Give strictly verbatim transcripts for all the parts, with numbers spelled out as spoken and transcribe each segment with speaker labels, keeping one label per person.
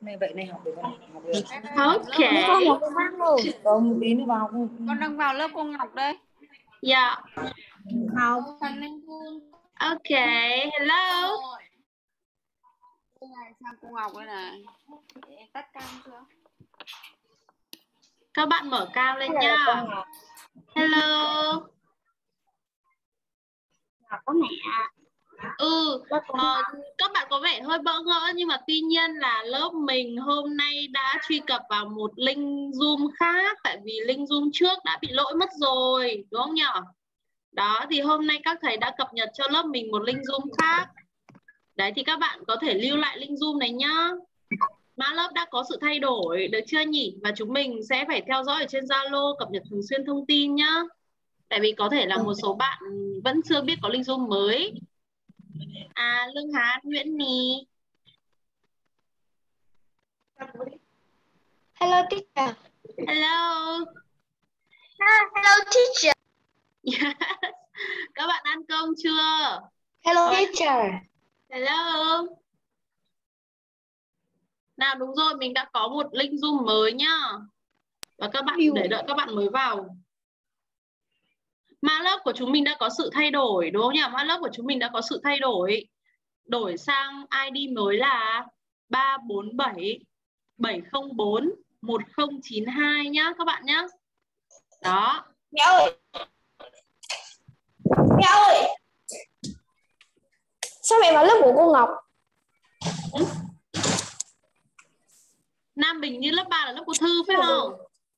Speaker 1: Này vậy này học được không? Học được.
Speaker 2: Ok.
Speaker 1: Con học không rồi. Còn một tí nữa vào không?
Speaker 3: Con đang vào lớp cô Ngọc đây.
Speaker 2: Dạ.
Speaker 1: Học.
Speaker 2: Ok. Hello.
Speaker 3: Sang cô Ngọc đây này. Em tắt cam chưa?
Speaker 2: Các bạn mở cam lên nha. Hello.
Speaker 4: Có mẹ.
Speaker 2: Ừ, ờ, các bạn có vẻ hơi bỡ ngỡ nhưng mà tuy nhiên là lớp mình hôm nay đã truy cập vào một link Zoom khác, tại vì link Zoom trước đã bị lỗi mất rồi, đúng không nhỉ? Đó, thì hôm nay các thầy đã cập nhật cho lớp mình một link Zoom khác. Đấy, thì các bạn có thể lưu lại link Zoom này nhá. Mã lớp đã có sự thay đổi, được chưa nhỉ? Và chúng mình sẽ phải theo dõi ở trên Zalo, cập nhật thường xuyên thông tin nhá. Tại vì có thể là một số bạn vẫn chưa biết có link Zoom mới. À, Lương Hán, Nguyễn Nhi.
Speaker 4: Hello teacher.
Speaker 2: Hello.
Speaker 4: Ah, hello teacher.
Speaker 2: Yes. Các bạn ăn cơm chưa?
Speaker 4: Hello teacher.
Speaker 2: Hello. Nào đúng rồi, mình đã có một link Zoom mới nhá. Và các bạn để đợi các bạn mới vào. Mã lớp của chúng mình đã có sự thay đổi đúng không nhỉ? Mã lớp của chúng mình đã có sự thay đổi. Đổi sang i đê mới là ba bốn bảy bảy không bốn một không chín hai nhá các bạn nhá. Đó.
Speaker 4: Mẹ ơi. Mẹ ơi. Sao mẹ vào lớp của cô Ngọc?
Speaker 2: Ừ. Nam Bình như lớp ba là lớp của Thư phải không?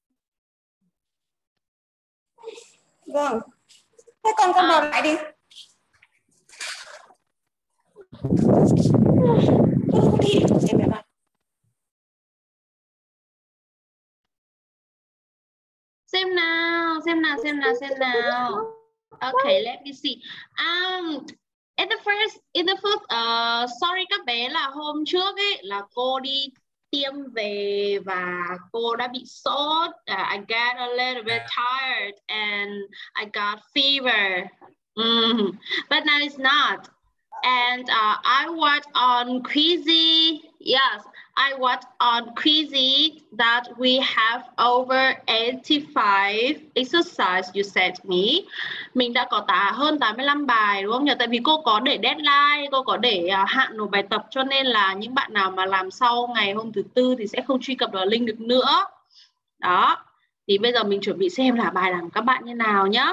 Speaker 4: Vâng. Thế con con vào
Speaker 2: À.
Speaker 4: lại đi.
Speaker 2: Xem nào, xem nào, xem nào, xem nào. Okay, let me see. Um, in the first, in the first, uh, sorry các bé là hôm trước ấy là cô đi tiêm về và cô đã bị sốt. Uh, I got a little bit tired and I got fever. Mm, but now it's not. And uh, I watched on Quizzy, yes, I watched on Quizzy that we have over eighty-five exercise you sent me. Mình đã có tả hơn tám mươi lăm bài đúng không nhỉ? Tại vì cô có để deadline, cô có để uh, hạn nộp bài tập cho nên là những bạn nào mà làm sau ngày hôm thứ tư thì sẽ không truy cập vào link được nữa. Đó. Thì bây giờ mình chuẩn bị xem là bài làm của các bạn như nào nhá.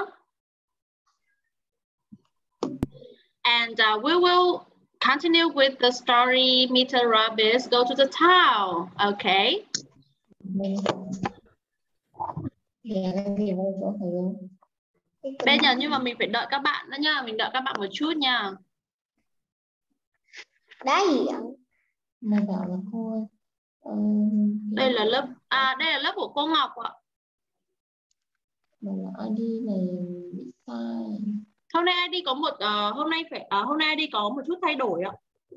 Speaker 2: And uh, we will continue with the story. Mister Rabbit go to the town. Okay. Bây giờ nhưng mà mình phải đợi các bạn nữa nha. Mình đợi các bạn một chút nha.
Speaker 4: Đá gì ạ?
Speaker 1: Mày bảo là cô uh,
Speaker 2: đây là lớp à đây là lớp của cô Ngọc ạ.
Speaker 1: Mà là i đê này bị sai.
Speaker 2: Hôm nay i đê có một uh, hôm nay phải uh, hôm nay i đê có một chút thay đổi ạ.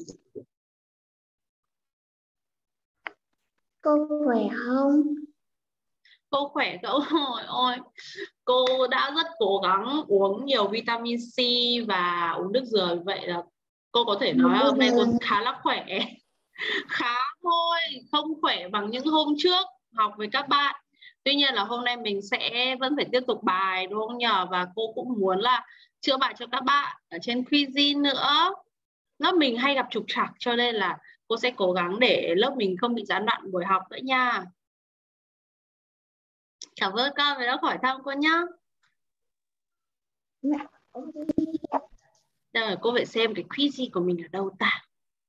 Speaker 4: Cô khỏe không?
Speaker 2: Cô khỏe cậu ơi ôi. Cô đã rất cố gắng uống nhiều vitamin C và uống nước dừa, vậy là cô có thể nói hôm nay cô khá là khỏe. Khá thôi, không khỏe bằng những hôm trước học với các bạn. Tuy nhiên là hôm nay mình sẽ vẫn phải tiếp tục bài đúng không nhờ, và cô cũng muốn là chữa bài cho các bạn ở trên Quizzy nữa. Lớp mình hay gặp trục trặc cho nên là cô sẽ cố gắng để lớp mình không bị gián đoạn buổi học nữa nha. Cảm ơn con vì đã hỏi thăm cô nhá. Rồi cô phải xem cái Quizzy của mình ở đâu ta.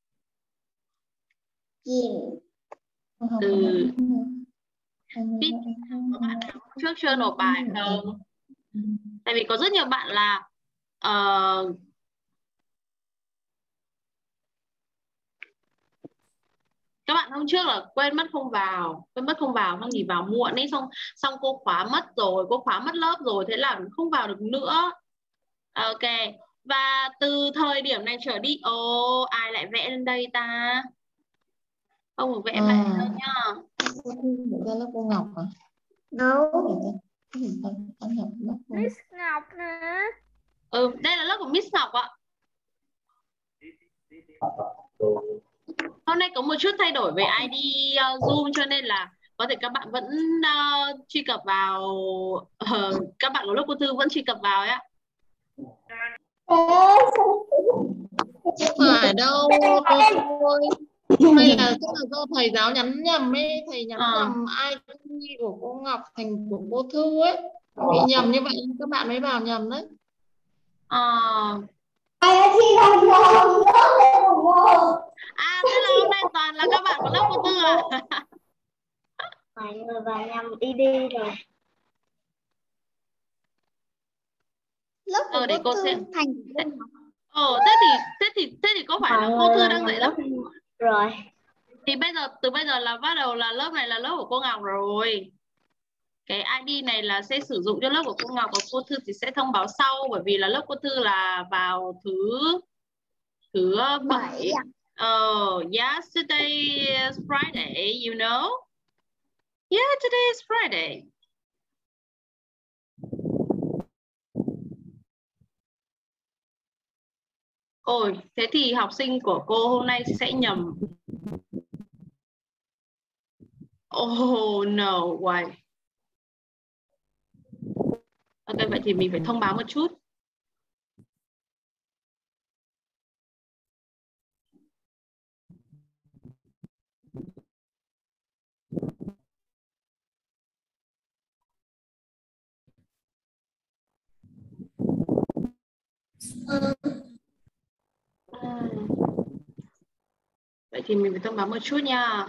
Speaker 2: Từ biết các bạn trước chưa nộp bài không? Tại vì có rất nhiều bạn là uh, các bạn hôm trước là quên mất không vào, quên mất không vào, xong thì vào muộn ấy, xong xong cô khóa mất rồi, cô khóa mất lớp rồi, thế là không vào được nữa. Ok. Và từ thời điểm này trở đi, ồ, oh, ai lại vẽ lên đây ta? Không được vẽ à, vậy đâu nhá.
Speaker 1: Ra lớp cô Ngọc à?
Speaker 4: Đâu?
Speaker 3: Miss Ngọc nè.
Speaker 2: Ừ, đây là lớp của Miss Ngọc ạ. Hôm nay có một chút thay đổi về i đê uh, Zoom cho nên là có thể các bạn vẫn uh, truy cập vào uh, các bạn của lớp cô Thư vẫn truy cập vào ấy ạ.
Speaker 1: Không phải đâu cô thôi. Hay là chắc là do thầy giáo nhắn nhầm ấy, thầy nhắn
Speaker 2: À.
Speaker 1: nhầm i đê của cô Ngọc thành của cô Thư ấy. Bị nhầm như vậy các bạn mới vào nhầm đấy.
Speaker 2: À. À, thế là hôm nay toàn là các bạn của lớp cô Tư à?
Speaker 4: Mọi người vào nhầm i đê rồi. Lớp của
Speaker 2: Ờ, để cô
Speaker 4: Thư
Speaker 2: xem.
Speaker 4: thành
Speaker 2: Ồ, thế thì thế thì thế thì có phải là cô Thư đang dạy lớp
Speaker 4: rồi.
Speaker 2: thì bây giờ từ bây giờ là bắt đầu là lớp này là lớp của cô Ngọc rồi. Cái i đê này là sẽ sử dụng cho lớp của cô Ngọc và cô Thư thì sẽ thông báo sau, bởi vì là lớp cô Thư là vào thứ thứ bảy. Oh, yesterday is Friday, you know? Yeah, today is Friday. Ôi, thế thì học sinh của cô hôm nay sẽ nhầm. Oh no, why? Ok, vậy thì mình phải thông báo một chút. À. Vậy thì mình phải thông báo một chút nha.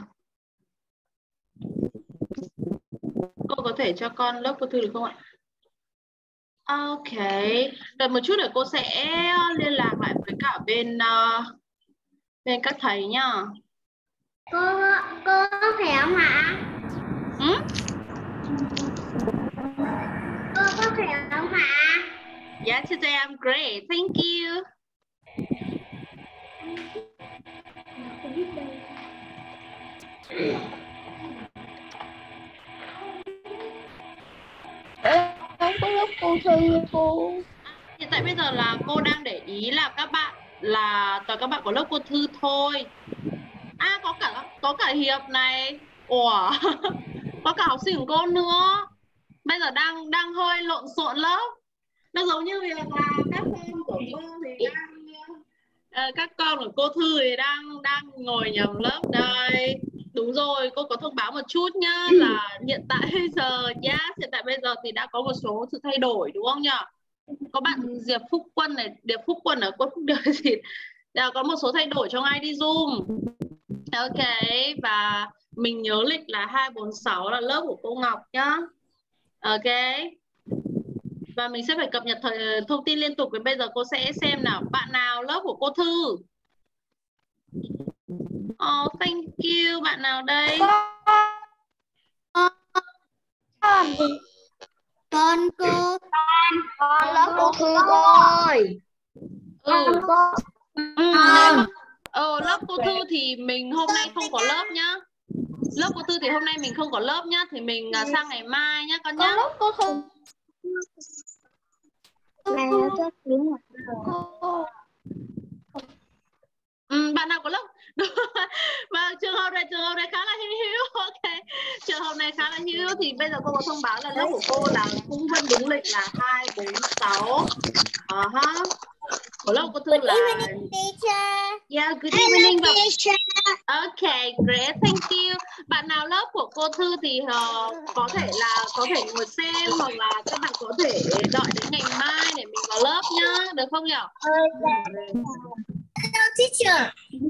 Speaker 2: Cô có thể cho con lớp cô Thư được không ạ? Ok, đợi một chút để cô sẽ liên lạc lại với cả bên uh, bên các thầy nhá.
Speaker 4: Cô cô có khỏe không ạ?
Speaker 2: Ừ?
Speaker 4: Cô có khỏe không ạ?
Speaker 2: Yeah, today I'm great. Thank you.
Speaker 4: Không có lớp cô Thư cô.
Speaker 2: Hiện tại bây giờ là cô đang để ý là các bạn là toàn các bạn của lớp cô Thư thôi. À, có cả có cả Hiệp này. Ủa, có cả học sinh của cô nữa. Bây giờ đang đang hơi lộn xộn lớp. Nó giống như việc là các con của cô thì đang uh, các con của cô Thư thì đang đang ngồi nhầm lớp đây. Đúng rồi, cô có thông báo một chút nhá, là hiện tại bây giờ nhá, yes, hiện tại bây giờ thì đã có một số sự thay đổi đúng không nhỉ? Có bạn Diệp Phúc Quân này, Diệp Phúc Quân ở Quân Phúc Điều gì? Đã có một số thay đổi trong i đê Zoom. Ok, và mình nhớ lịch là hai bốn sáu là lớp của cô Ngọc nhá. Ok. Và mình sẽ phải cập nhật thời, thông tin liên tục. Và bây giờ cô sẽ xem nào, bạn nào lớp của cô Thư. Oh, thank you. Bạn nào đây?
Speaker 4: Con con cô con con lớp cô Thư ơi.
Speaker 2: Ừ.
Speaker 4: Con
Speaker 2: Ừ, nếu mà ờ, lớp cô Thư thì mình hôm nay không có lớp nhá. Lớp cô Thư thì hôm nay mình không có lớp nhá, thì mình uh, sang ngày mai nhá con nhá.
Speaker 4: lớp cô Thư. Này chắc đúng rồi.
Speaker 2: Ừ, bạn nào có lớp? Vâng, trường hợp này trường hợp này khá là hy hữu. Ok, trường hợp này khá là hy hữu thì bây giờ cô có thông báo là lớp của cô là cũng vẫn đúng lịch là hai bốn sáu. Ờ uh -huh. Của lớp của Thư là yeah, good evening và ok, great, thank you. Bạn nào lớp của cô Thư thì uh, có thể là có thể ngồi xem, hoặc là các bạn có thể đợi đến ngày mai để mình vào lớp nhá, được không nhỉ?
Speaker 4: Teacher.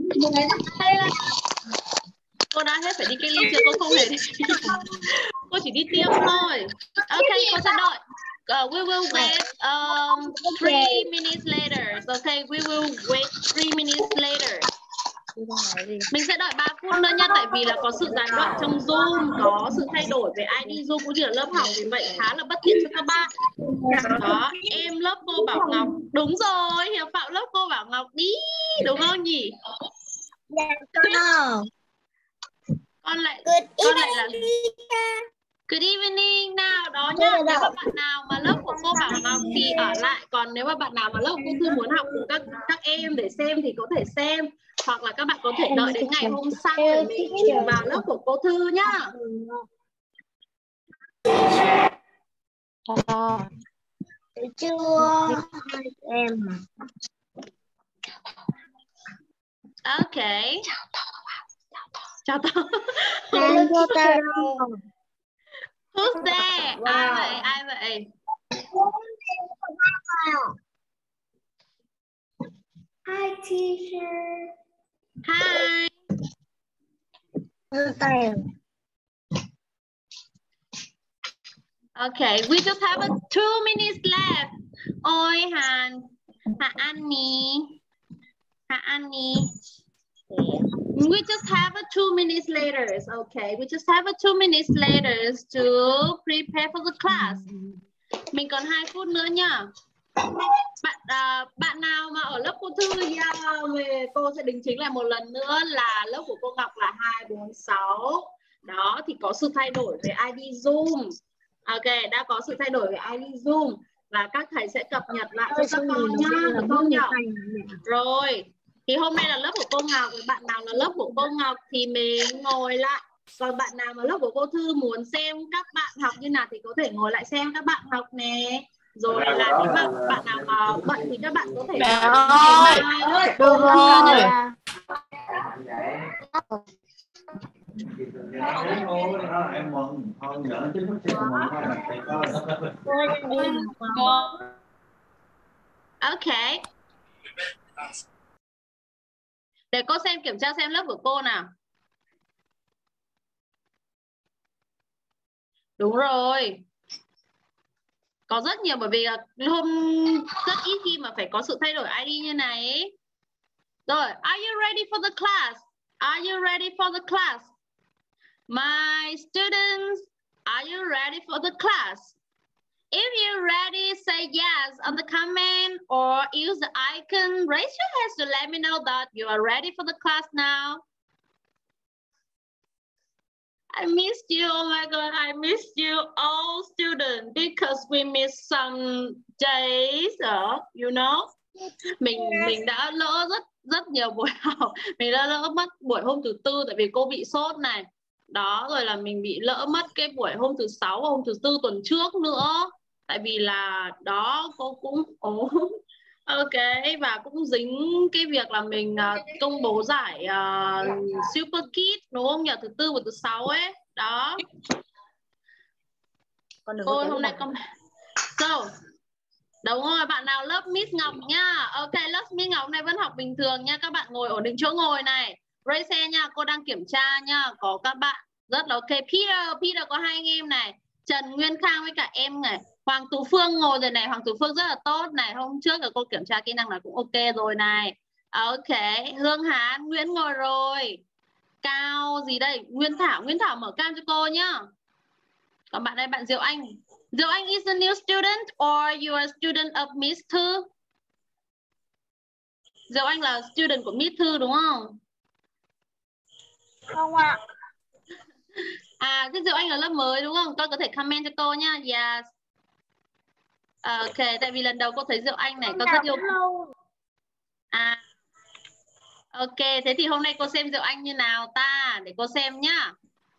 Speaker 2: Cô đã hết phải đi cách ly chưa? Cô không hề đi. Cô chỉ đi tiêm thôi. Ok, cô sẽ đợi. Uh, we will wait um, three minutes later. Okay, we will wait three minutes later. Mình sẽ đợi ba phút nữa nha, tại vì là có sự gián đoạn trong Zoom, có sự thay đổi về i đê Zoom cũng như là lớp học, vì vậy khá là bất tiện cho các bạn. Đó, em lớp cô Bảo Ngọc. Đúng rồi, Hiệp Phạm lớp cô Bảo Ngọc đi, đúng không nhỉ? Con lại con lại là Good evening nào đó nhá. Nếu mà bạn nào mà lớp của cô Bảo Ngọc thì ở lại, còn nếu mà bạn nào mà lớp của cô Thư muốn học cùng các các em để xem thì có thể xem, hoặc là các bạn có thể đợi đến ngày hôm sau để mình vào lớp của cô Thư nhá.
Speaker 4: Chưa em.
Speaker 2: Ok. Chào tôi.
Speaker 4: Em vô tay.
Speaker 2: Who's there? Wow. Ai vậy? Ai vậy?
Speaker 4: Hi teacher.
Speaker 2: Hi.
Speaker 4: Vô tay.
Speaker 2: Okay, we just have a two minutes left. Ôi Hàn, Hà Annie, Hà Annie. We just have a two minutes later. Okay, we just have a two minutes later to prepare for the class. Mình còn hai phút nữa nha. Bạn à, bạn nào mà ở lớp cô Thư yeah, về cô sẽ đính chính lại một lần nữa là lớp của cô Ngọc là hai bốn sáu. Đó thì có sự thay đổi về i đê Zoom. Ok, đã có sự thay đổi về i đê Zoom và các thầy sẽ cập nhật lại cho các con nhá, được không nhỉ? Rồi, thì hôm nay là lớp của cô Ngọc, bạn nào là lớp của cô Ngọc thì mình ngồi lại. Còn bạn nào mà lớp của cô Thư muốn xem các bạn học như nào thì có thể ngồi lại xem các bạn học nè. Rồi là nếu mà bạn nào mà bận thì các bạn có thể
Speaker 4: Rồi. Được rồi.
Speaker 5: Em mừng thôi nhỡ chứ mất mừng
Speaker 2: Ok. Để cô xem kiểm tra xem lớp của cô nào. Đúng rồi. Có rất nhiều bởi vì hôm rất ít khi mà phải có sự thay đổi i đê như này ấy. Rồi, are you ready for the class? Are you ready for the class? My students, are you ready for the class? If you're ready, say yes on the comment or use the icon. Raise your hands to let me know that you are ready for the class now. I missed you. Oh my God, I missed you all students because we missed some days, uh, you know. Mình mình đã lỡ rất rất nhiều buổi học. Mình đã lỡ mất buổi hôm thứ tư tại vì cô bị sốt này. Đó, rồi là mình bị lỡ mất cái buổi hôm thứ sáu và hôm thứ tư tuần trước nữa. Tại vì là đó cô cũng ốm. Ok, và cũng dính cái việc là mình uh, công bố giải uh, Super Kids đúng không nhỉ, thứ tư và thứ sáu ấy. Đó. Cô hôm nay con so, đúng rồi, bạn nào lớp Miss Ngọc nha. Ok, lớp Miss Ngọc này vẫn học bình thường nha. Các bạn ngồi ổn định chỗ ngồi này. Raise hand nha, cô đang kiểm tra nha. Có các bạn rất là ok. Peter, Peter có hai anh em này. Trần Nguyên Khang với cả em này. Hoàng Tú Phương ngồi rồi này. Hoàng Tú Phương rất là tốt này. Hôm trước là cô kiểm tra kỹ năng là cũng ok rồi này. Ok, Hương Hán, Nguyễn ngồi rồi. Cao gì đây? Nguyên Thảo, Nguyên Thảo mở cam cho cô nhá. Còn bạn đây, bạn Diệu Anh. Diệu Anh is a new student or you are a student of Miss Thư? Diệu Anh là student của Miss Thư đúng không?
Speaker 4: Không ạ.
Speaker 2: À, thế Diệu Anh là lớp mới đúng không? Con có thể comment cho cô nha. Yes. Ok, tại vì lần đầu cô thấy Diệu Anh này, con rất yêu. À, ok, thế thì hôm nay cô xem Diệu Anh như nào ta? Để cô xem nhá.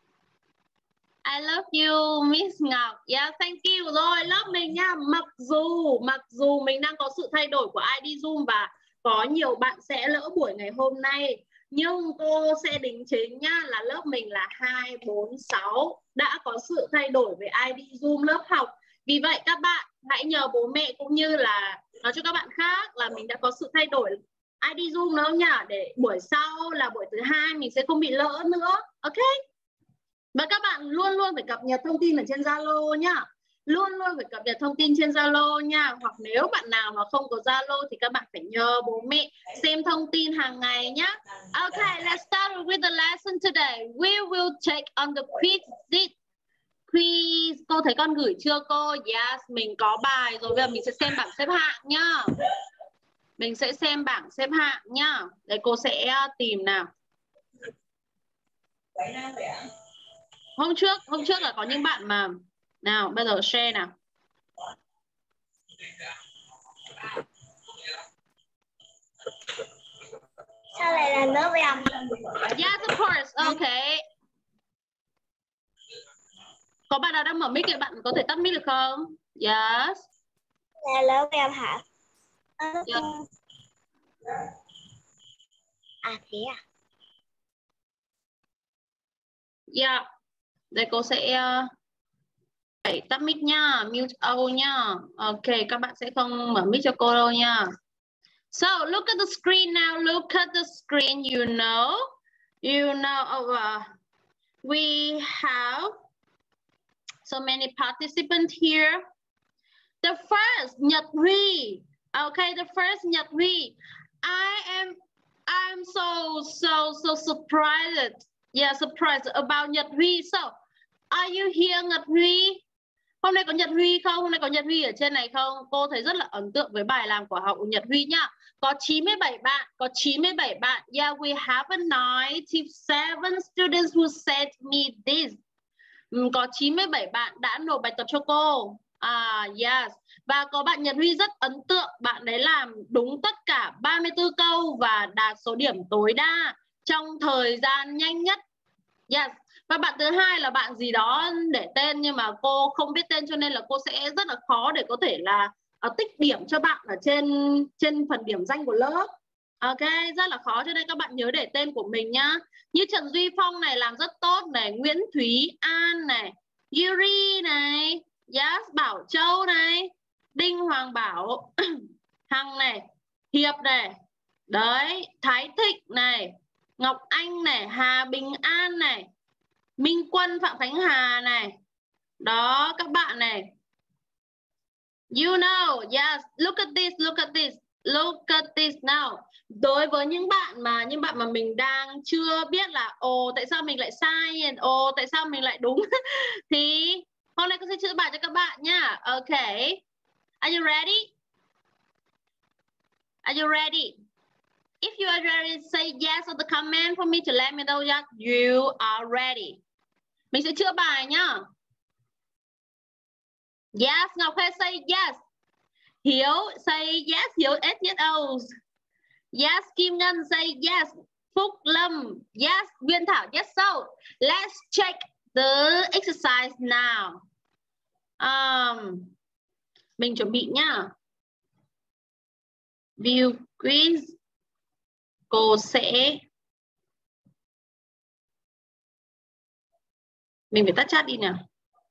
Speaker 2: I love you, Miss Ngọc. Yeah, thank you. Rồi, lớp mình nha. Mặc dù, mặc dù mình đang có sự thay đổi của i đê Zoom và có nhiều bạn sẽ lỡ buổi ngày hôm nay, nhưng cô sẽ đính chính nhá là lớp mình là hai bốn sáu đã có sự thay đổi về i đê Zoom lớp học. Vì vậy các bạn hãy nhờ bố mẹ cũng như là nói cho các bạn khác là mình đã có sự thay đổi i đê Zoom nữa nhá, để buổi sau là buổi thứ hai mình sẽ không bị lỡ nữa. Ok. Và các bạn luôn luôn phải cập nhật thông tin ở trên Zalo nhá. Luôn luôn phải cập nhật thông tin trên Zalo nha. Hoặc nếu bạn nào mà không có Zalo thì các bạn phải nhờ bố mẹ xem thông tin hàng ngày nhá. Okay, let's start with the lesson today. We will check on the quiz sheet. Quiz, cô thấy con gửi chưa cô? Yes, mình có bài rồi. Bây giờ mình sẽ xem bảng xếp hạng nhá. Mình sẽ xem bảng xếp hạng nhá. Để cô sẽ tìm nào. Hôm trước, hôm trước là có những bạn mà nào bây giờ share nào.
Speaker 4: Sao lại là lớp em?
Speaker 2: Yes, of course. Okay. Có bạn nào đang mở mic thì bạn có thể tắt mic được không? Yes.
Speaker 4: Là lớp em hả?
Speaker 2: Yes.
Speaker 4: À thế à?
Speaker 2: Yeah. Đây cô sẽ uh, phải tắt mic nha, mute all nha. Ok, các bạn sẽ không mở mic cho cô đâu nha. So look at the screen now. Look at the screen. You know, you know. Uh, we have so many participants here. The first Nhật Huy. Okay, the first Nhật Huy. I am, I'm so so so surprised. Yeah, surprised about Nhật Huy. So, are you here, Nhật Huy? Hôm nay có Nhật Huy không? Hôm nay có Nhật Huy ở trên này không? Cô thấy rất là ấn tượng với bài làm của học của Nhật Huy nhá. Có chín mươi bảy bạn, có chín mươi bảy bạn. Yeah, we have a ninety-seven students who sent me this. Um, có chín mươi bảy bạn đã nộp bài tập cho cô. À, yes. Và có bạn Nhật Huy rất ấn tượng. Bạn đấy làm đúng tất cả ba mươi tư câu và đạt số điểm tối đa trong thời gian nhanh nhất. Yes. Và bạn thứ hai là bạn gì đó để tên nhưng mà cô không biết tên cho nên là cô sẽ rất là khó để có thể là uh, tích điểm cho bạn ở trên trên phần điểm danh của lớp. Ok, rất là khó cho nên các bạn nhớ để tên của mình nhá. Như Trần Duy Phong này làm rất tốt này, Nguyễn Thúy An này, Yuri này, yes, Bảo Châu này, Đinh Hoàng Bảo, Hằng này, Hiệp này, đấy, Thái Thịnh này, Ngọc Anh này, Hà Bình An này, Minh Quân, Phạm Khánh Hà này. Đó, các bạn này. You know, yes, look at this, look at this, look at this now. Đối với những bạn mà những bạn mà mình đang chưa biết là ồ tại sao mình lại sai, ồ tại sao mình lại đúng thì hôm nay cô sẽ chữa bài cho các bạn nhá. Okay. Are you ready? Are you ready? If you are ready, say yes on the comment for me to let me know that you are ready. Mình sẽ chữa bài nhá. Yes, Ngọc Khê say yes. Hiếu say yes, Hiếu S yes O's. Yes, Kim Ngân say yes. Phúc Lâm, yes. Nguyên Thảo, yes. So, let's check the exercise now. Um, mình chuẩn bị nhá. View quiz. Cô sẽ... Mình phải tắt chat đi nào.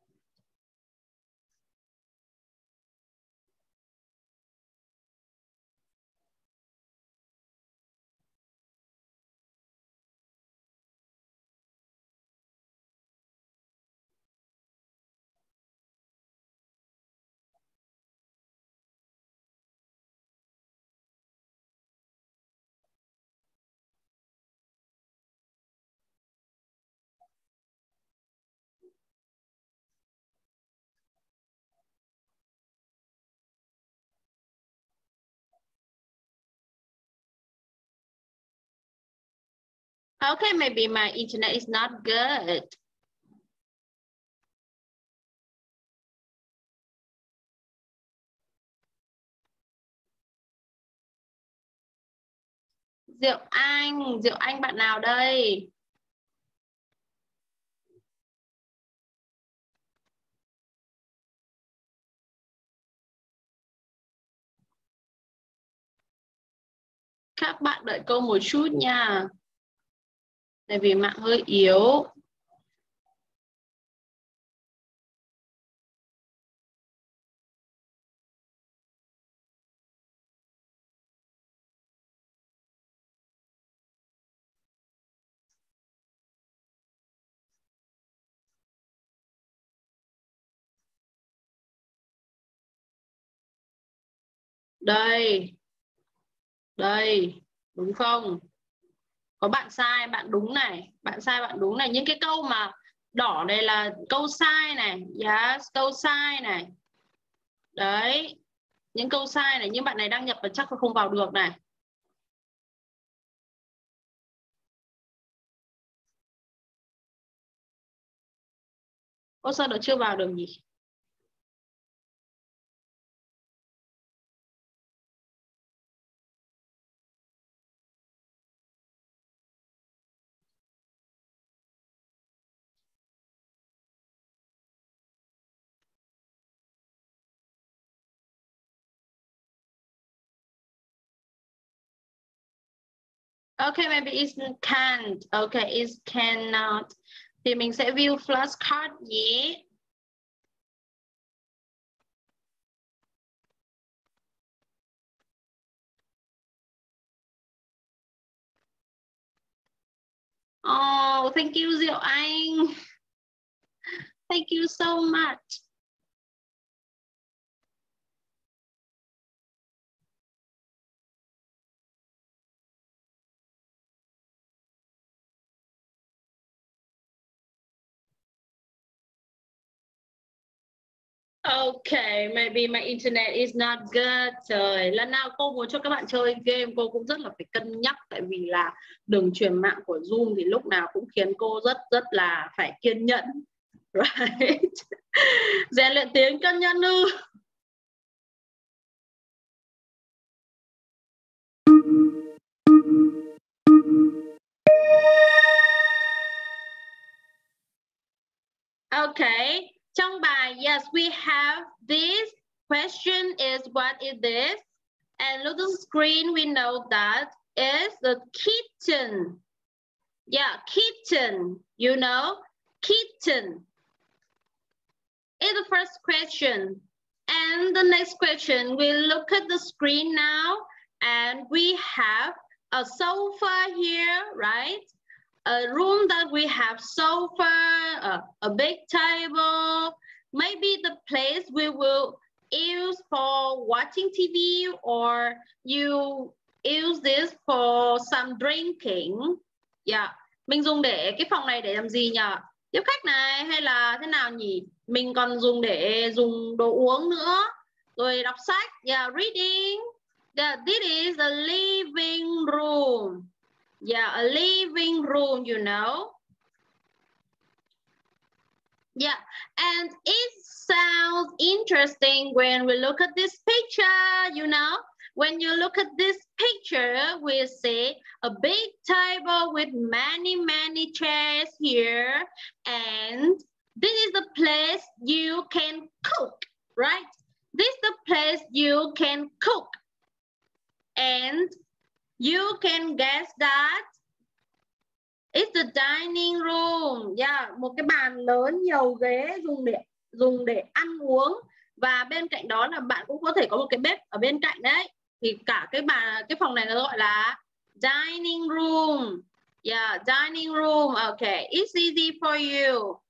Speaker 2: Okay, maybe my internet is not good. Diệu Anh, Diệu Anh bạn nào đây? Các bạn đợi cô một chút nha. Tại vì mạng hơi yếu. Đây. Đây. Đúng không? Có bạn sai, bạn đúng này. Bạn sai, bạn đúng này. Những cái câu mà đỏ này là câu sai này. Yes, câu sai này. Đấy. Những câu sai này. Nhưng bạn này đăng nhập và chắc là không vào được này. Ô sao nó chưa vào được nhỉ? Okay, maybe it's can't. Okay, it's cannot. Thì mình sẽ view flashcard nhé. Oh, thank you Diệu Anh. Thank you so much. Okay, maybe my internet is not good. Trời, lần nào cô muốn cho các bạn chơi game cô cũng rất là phải cân nhắc, tại vì là đường truyền mạng của Zoom thì lúc nào cũng khiến cô rất rất là phải kiên nhẫn. Right? Rèn luyện tiếng cân nhẫn ư? Okay. Trong bài, yes, we have this question is what is this? And look at the screen, we know that is the kitten. Yeah, kitten, you know, kitten is the first question. And the next question, we look at the screen now, and we have a sofa here, right? A room that we have sofa, a, a big table, maybe the place we will use for watching T V, or you use this for some drinking. Yeah, mình dùng để cái phòng này để làm gì nhỉ? Tiếp khách này hay là thế nào nhỉ? Mình còn dùng để dùng đồ uống nữa, rồi đọc sách. Yeah, reading. Yeah, this is the living room. Yeah, a living room, you know. Yeah, and it sounds interesting when we look at this picture, you know. When you look at this picture, we see a big table with many, many chairs here. And this is the place you can cook, right? This is the place you can cook. And you can guess that it's the dining room. Yeah, một cái bàn lớn nhiều ghế dùng để dùng để ăn uống, và bên cạnh đó là bạn cũng có thể có một cái bếp ở bên cạnh đấy. Thì cả cái bàn cái phòng này nó gọi là dining room. Yeah, dining room. Okay, it's easy for you.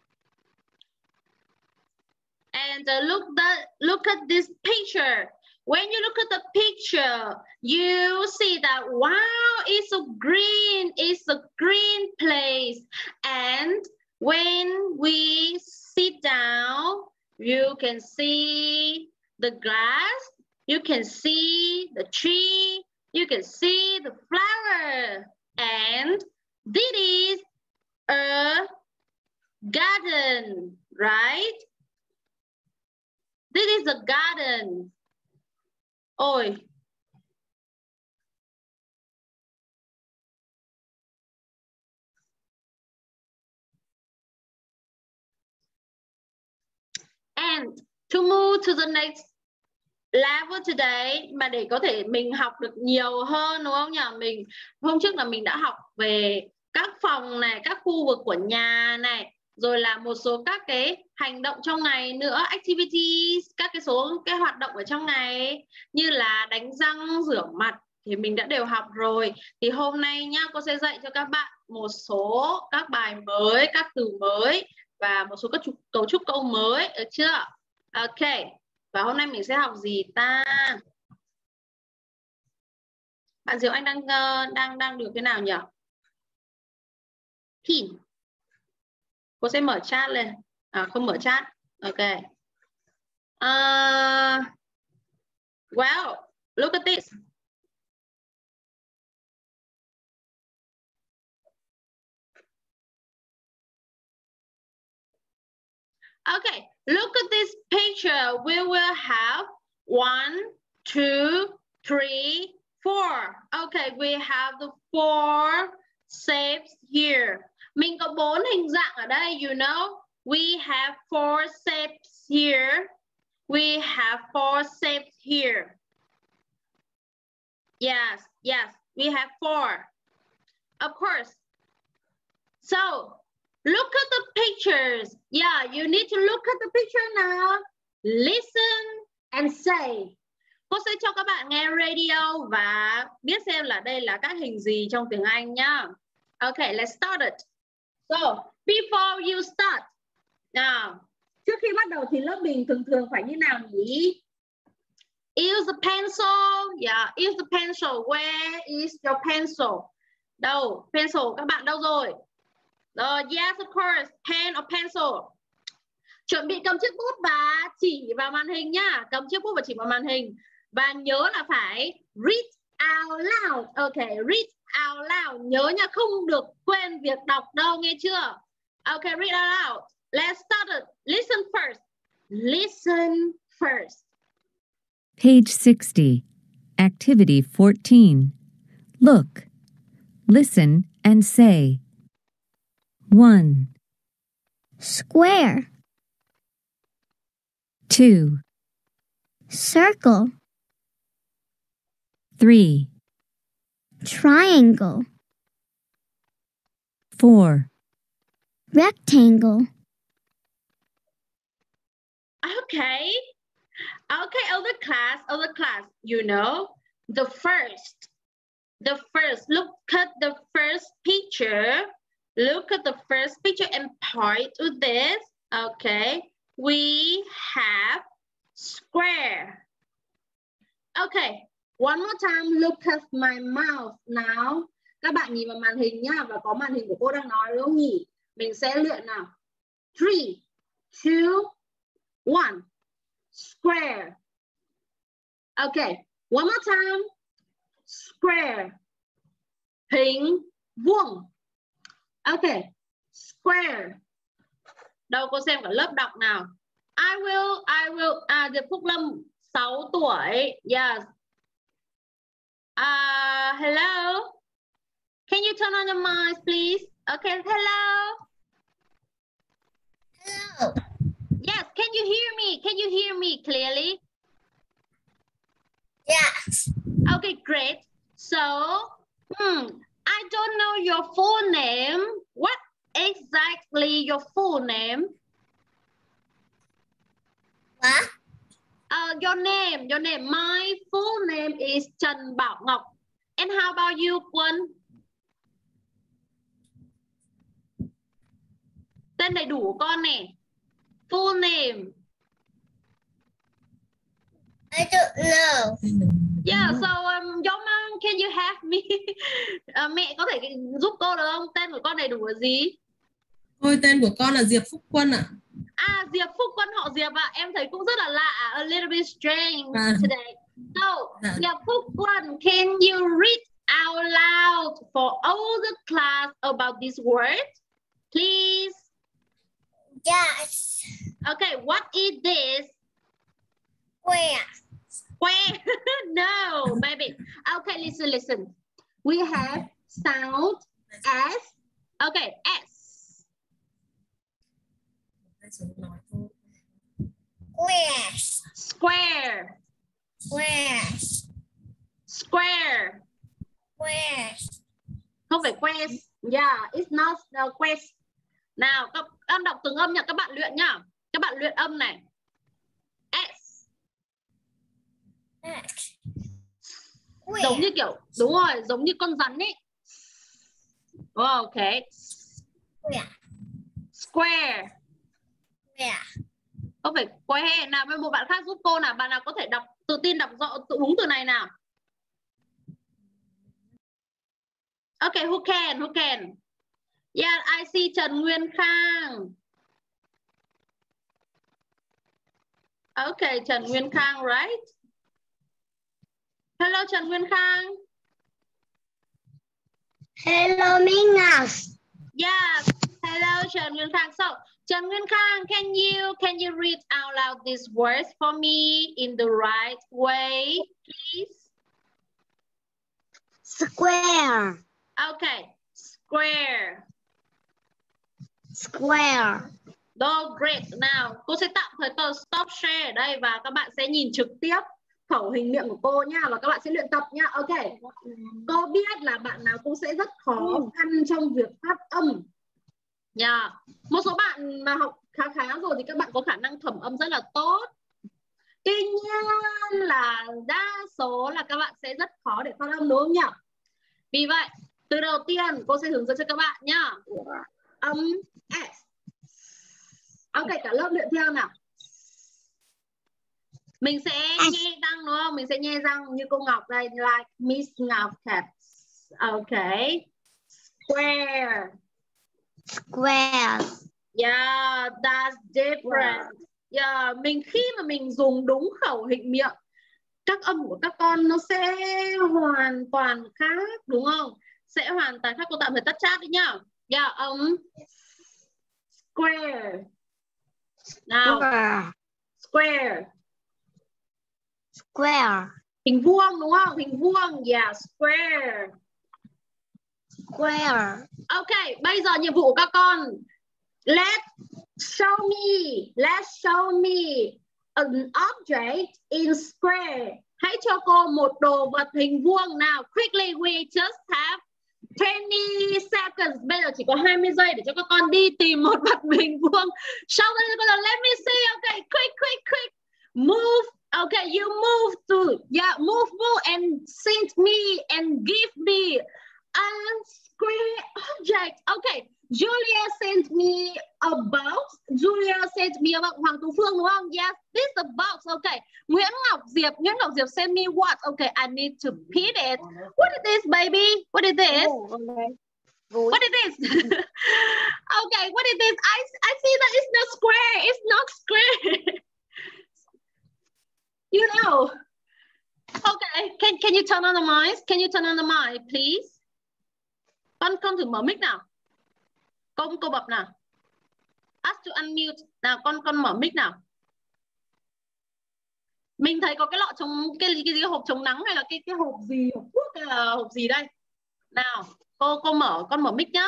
Speaker 2: And uh, look that look at this picture. When you look at the picture, you see that, wow, it's a green, it's a green place. And when we sit down, you can see the grass, you can see the tree, you can see the flower. And this is a garden, right? This is a garden. Ôi. And to move to the next level today, mà để có thể mình học được nhiều hơn đúng không nhỉ? Mình hôm trước là mình đã học về các phòng này, các khu vực của nhà này, rồi là một số các cái hành động trong ngày nữa, activities, các cái số cái hoạt động ở trong ngày như là đánh răng, rửa mặt thì mình đã đều học rồi. Thì hôm nay nhá, cô sẽ dạy cho các bạn một số các bài mới, các từ mới và một số các cấu trúc câu mới, được chưa? Ok. Và hôm nay mình sẽ học gì ta? Bạn Diệu Anh đang uh, đang đang được thế nào nhỉ? Pin. Cô sẽ mở chat lên. À, không mở chat. Ok. Uh, well, look at this. Okay, look at this picture. We will have one, two, three, four. Okay, we have the four shapes here. Mình có bốn hình dạng ở đây, you know. We have four shapes here. We have four shapes here. Yes, yes, we have four. Of course. So, look at the pictures. Yeah, you need to look at the picture now. Listen and say. Cô sẽ cho các bạn nghe radio và biết xem là đây là các hình gì trong tiếng Anh nhá. Okay, let's start it. So, before you start. Now, trước khi bắt đầu thì lớp mình thường thường phải như nào nhỉ? Use the pencil. Yeah, use the pencil. Where is your pencil? Đâu? Pencil, các bạn đâu rồi? Rồi, yes, of course. Pen or pencil. Chuẩn bị cầm chiếc bút và chỉ vào màn hình nhá. Cầm chiếc bút và chỉ vào màn hình. Và nhớ là phải read out loud. Ok, read out loud. Nhớ nha, không được quên việc đọc đâu, nghe chưa? Ok, read out loud. Let's start it. Listen first. Listen first.
Speaker 6: Page sixty. Activity fourteen. Look. Listen and say. One.
Speaker 4: Square.
Speaker 6: Two.
Speaker 4: Circle.
Speaker 6: Three.
Speaker 4: Triangle.
Speaker 6: Four.
Speaker 4: Rectangle.
Speaker 2: Okay. Okay, other class, other class, you know, the first, the first, look at the first picture, look at the first picture and point to this. Okay, we have square. Okay, one more time, look at my mouth now. Các bạn nhìn vào màn hình nhá, và có màn hình của cô đang nói đúng không nhỉ? Mình sẽ luyện nào. Three, two, one. Square. Okay, one more time. Square. Hình vuông. Okay, square. Đâu cô xem cả lớp đọc nào. I will, I will, à, Diệp Phúc Lâm, sáu tuổi. Yes. Uh, hello. Can you turn on your mic, please? Okay, hello.
Speaker 4: Hello.
Speaker 2: Yes, can you hear me? Can you hear me clearly?
Speaker 4: Yes.
Speaker 2: Okay, great. So, hmm, I don't know your full name. What exactly your full name?
Speaker 4: What?
Speaker 2: Uh, your name, your name. My full name is Trần Bảo Ngọc. And how about you, Quân? Tên đầy đủ của con nè. Full name.
Speaker 4: I don't know.
Speaker 2: Yeah, so um, your mom, can you help me? uh, mẹ có thể giúp cô được không? Tên của con đầy đủ là gì?
Speaker 7: Ôi, tên của con là Diệp Phúc Quân ạ.
Speaker 2: À, Diệp Phúc Quân họ Diệp ạ. À. Em thấy cũng rất là lạ. A little bit strange
Speaker 7: À.
Speaker 2: today. So,
Speaker 7: Dạ.
Speaker 2: Diệp Phúc Quân, can you read out loud for all the class about this word? Please.
Speaker 4: Yes.
Speaker 2: Okay, what is this?
Speaker 4: Square.
Speaker 2: Square. No, baby. Okay, listen, listen. We have sound S. Okay, S.
Speaker 4: Square.
Speaker 2: Square.
Speaker 4: Square.
Speaker 2: Square.
Speaker 4: Square.
Speaker 2: Không phải quest. Yeah, it's not the quest. Nào, các con đọc từng âm nha, các bạn luyện nhá. Các bạn luyện âm này. S.
Speaker 4: Square.
Speaker 2: Giống như kiểu, đúng rồi, giống như con rắn ấy. Ok.
Speaker 4: Square.
Speaker 2: Square.
Speaker 4: Square.
Speaker 2: Không phải que. Nào, với một bạn khác giúp cô nào. Bạn nào có thể đọc, tự tin đọc rõ, tự đúng từ này nào. Ok, who can, who can? Yeah, I see Trần Nguyên Khang. Okay, Trần Nguyên Khang, right? Hello, Trần Nguyên Khang.
Speaker 4: Hello, Minna.
Speaker 2: Yes, hello, Trần Nguyên Khang. So, Trần Nguyên Khang, can you can you read out loud these words for me in the right way, please?
Speaker 4: Square.
Speaker 2: Okay, square.
Speaker 4: Square.
Speaker 2: Đó, great. Nào, cô sẽ tạm thời tôi stop share ở đây và các bạn sẽ nhìn trực tiếp khẩu hình miệng của cô nha, và các bạn sẽ luyện tập nha. Ok. Cô biết là bạn nào cũng sẽ rất khó khăn trong việc phát âm. Yeah. Một số bạn mà học khá khá rồi thì các bạn có khả năng thẩm âm rất là tốt. Tuy nhiên là đa số là các bạn sẽ rất khó để phát âm, đúng không nhỉ? Vì vậy, từ đầu tiên cô sẽ hướng dẫn cho các bạn nhá. Âm S. Ok, cả lớp luyện theo nào. Mình sẽ nhe răng đúng không? Mình sẽ nhe răng như cô Ngọc đây, like Miss Ngọc Cat. Ok. Square.
Speaker 4: Square.
Speaker 2: Yeah, that's different. Yeah, mình khi mà mình dùng đúng khẩu hình miệng, các âm của các con nó sẽ hoàn toàn khác, đúng không? Sẽ hoàn toàn khác. Cô tạm thời tắt chat đi nhá. Yeah, âm square. Nào. Square.
Speaker 4: Square.
Speaker 2: Hình vuông đúng không? Hình vuông. Yeah, square.
Speaker 4: Square.
Speaker 2: Ok, bây giờ nhiệm vụ của các con. Let's show me. Let's show me an object in square. Hãy cho cô một đồ vật hình vuông nào. Quickly, we just have twenty seconds. Bây giờ chỉ có hai mươi giây để cho các con đi tìm một vật hình vuông. Show me, let me see. Okay, quick, quick, quick. Move. Okay, you move to, yeah, move, move and send me and give me a square object. Okay, Julia sent me a box. Julia sent me a box. Hoàng Tú Phương đúng không? Yes, this is a box. Okay. Nguyễn Ngọc Diệp. Nguyễn Ngọc Diệp sent me what? Okay, I need to read it. What is this, baby? What is this?
Speaker 4: Oh, okay.
Speaker 2: What is this? Okay, what is this? I, I see that it's not square. It's not square. You know. Okay, can, can you turn on the mic? Can you turn on the mic, please? Con, con thử mở mic nào. Cô, cô bập nào. Ask to unmute. Nào, con con mở mic nào. Mình thấy có cái lọ chống, cái, cái gì, hộp chống nắng hay là cái cái hộp gì, hộp thuốc hay là hộp gì đây. Nào, cô cô mở, con mở mic nhá.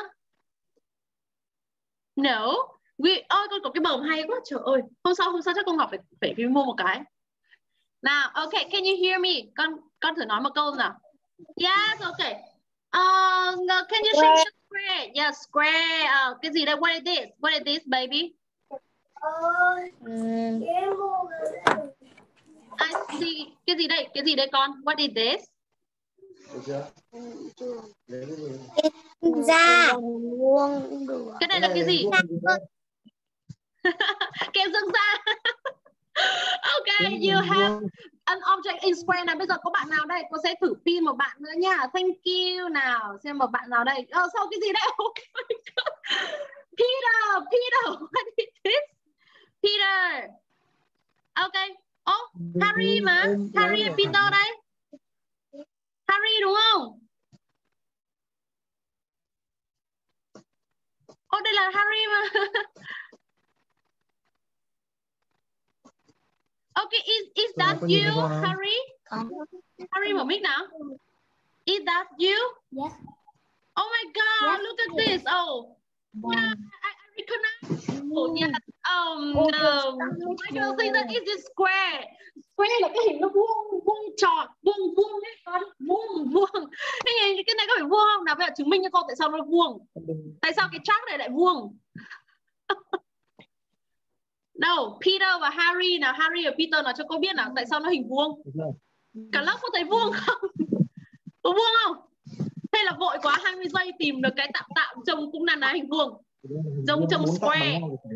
Speaker 2: No. We, ôi, con có cái bờm hay quá, trời ơi. Hôm sau, hôm sau chắc con Ngọc phải, phải, phải mua một cái. Nào, okay, can you hear me? Con con thử nói một câu nào. Yes, okay. Uh, can you show me the square? Yeah, square. Uh, cái gì đây? What is this? What is this, baby?
Speaker 4: Mm.
Speaker 2: I see. Cái gì đây? Cái gì đây con? What is this?
Speaker 4: Ra.
Speaker 2: Cái này là cái gì? Kem dưỡng da. Okay, you have an object in square này. Bây giờ có bạn nào đây? Cô sẽ thử pin một bạn nữa nha. Thank you. Nào, xem một bạn nào đây. Ờ, sau cái gì đây? Oh my God. Peter, Peter, what is this? Peter. Okay. Oh, Harry mà. Harry và Peter đây. Harry đúng không? Oh, đây là Harry mà. Okay, is is that you, Harry? Harry mở mic nào. Is that you?
Speaker 4: Yes.
Speaker 2: Oh my God,
Speaker 4: Yes.
Speaker 2: look at this. Oh, yeah, I, I recognize. Oh, yeah. Um, um, I don't think that is this square. Square là cái hình nó vuông, vuông tròn, vuông vuông ấy con, vuông vuông. Cái này, cái này có phải vuông không? Nào bây giờ chứng minh cho con tại sao nó vuông. Tại sao cái chart này lại vuông? No, Peter và Harry nào, Harry và Peter nói cho cô biết nào tại sao nó hình vuông. Cả lớp có thấy vuông không? Có vuông không? Hay là vội quá hai mươi giây tìm được cái tạm tạm trông cũng là là hình vuông. Trông trông square.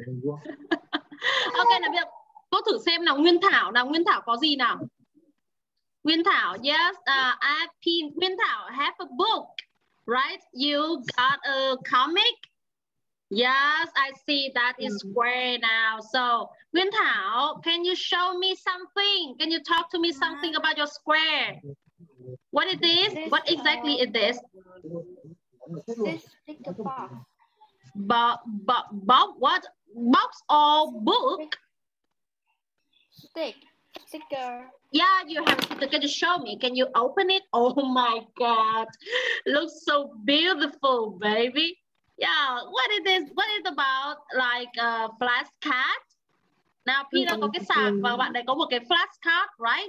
Speaker 2: Ok, nào bây giờ cô thử xem nào. Nguyên Thảo nào, Nguyên Thảo có gì nào? Nguyên Thảo, yes, uh, I P, Nguyên Thảo have a book, right? You got a comic? Yes, I see that is square now. So, Nguyên Thảo, can you show me something? Can you talk to me something about your square? What is this? What exactly is this?
Speaker 3: This is the box.
Speaker 2: Bob, Bob, Bob, what? box or book?
Speaker 3: Stick. Sticker.
Speaker 2: Yeah, you have to. Can you show me? Can you open it? Oh my God, looks so beautiful, baby. Yeah, what it is? What is about? Like a flashcard? Nào, Peter có cái sạc và bạn này có một cái flashcard, right?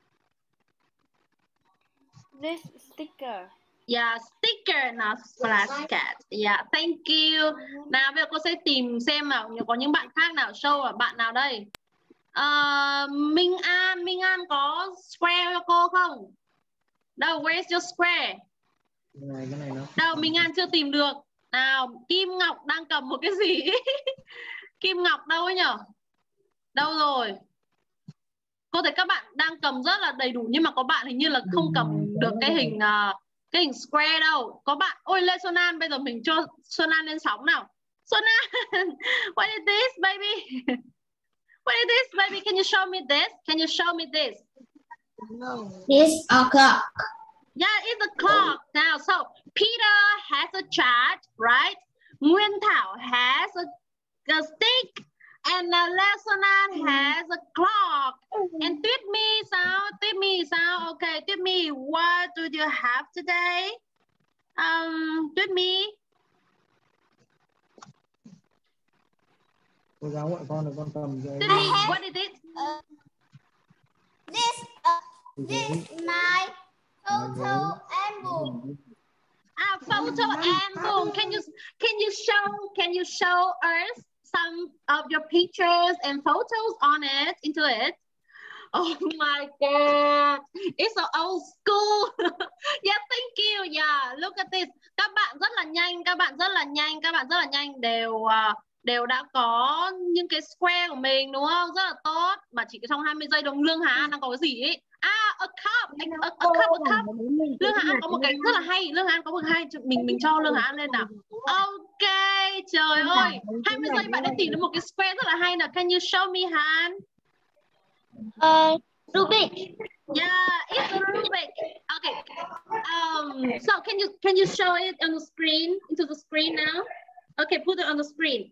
Speaker 3: This sticker.
Speaker 2: Yeah, sticker, not flashcard. Yeah, thank you. Nào, bây giờ cô sẽ tìm xem nào có những bạn khác nào. Show là bạn nào đây? Uh, Minh An, Minh An có square cho cô không? Đâu, where's your square?
Speaker 5: Này, cái này nó...
Speaker 2: Đâu, Minh An chưa tìm được. Nào, Kim Ngọc đang cầm một cái gì? Kim Ngọc đâu ấy nhở? Đâu rồi? Cô thấy các bạn đang cầm rất là đầy đủ, nhưng mà có bạn hình như là không cầm được cái hình uh, cái hình square đâu. Có bạn, ôi lên Xuân An, bây giờ mình cho Xuân An lên sóng nào. Xuân An, what is this baby? What is this baby? Can you show me this? Can you show me this?
Speaker 4: This a clock.
Speaker 2: Yeah, it's a clock. Now, so Peter has a chart, right? Nguyên Thảo has a, a stick. And uh, Lesonan has a clock. And Tuyết My sao? Tuyết My sao? Okay, Tuyết My, what do you have today? Um, Tuyết My.
Speaker 5: Cô giáo gọi con là con cầm cái...
Speaker 2: Tuyết My, what is it?
Speaker 4: Uh, this, uh, this my photo album.
Speaker 2: Ah, photo album. Can you can you show can you show us some of your pictures and photos on it, into it? Oh my God, it's so old school. Yeah, thank you. Yeah, look at this. Các bạn rất là nhanh, các bạn rất là nhanh, các bạn rất là nhanh đều uh, đều đã có những cái square của mình, đúng không? Rất là tốt. Mà chỉ trong hai mươi giây đồng. Lương Hà An đang có cái gì ấy? À, a cup, a, a cup, a cup. Lương Hà An có một cái rất là hay. Lương Hà An có một hay. Mình mình cho Lương Hà An lên nào. Ok, trời ơi, hai mươi giây bạn đã tìm được một cái square rất là hay nào. Can you show me, Han?
Speaker 4: Uh, Rubik.
Speaker 2: Yeah, it's a Rubik. Okay. Um. So can you can you show it on the screen, into the screen now? Okay, put it on the screen.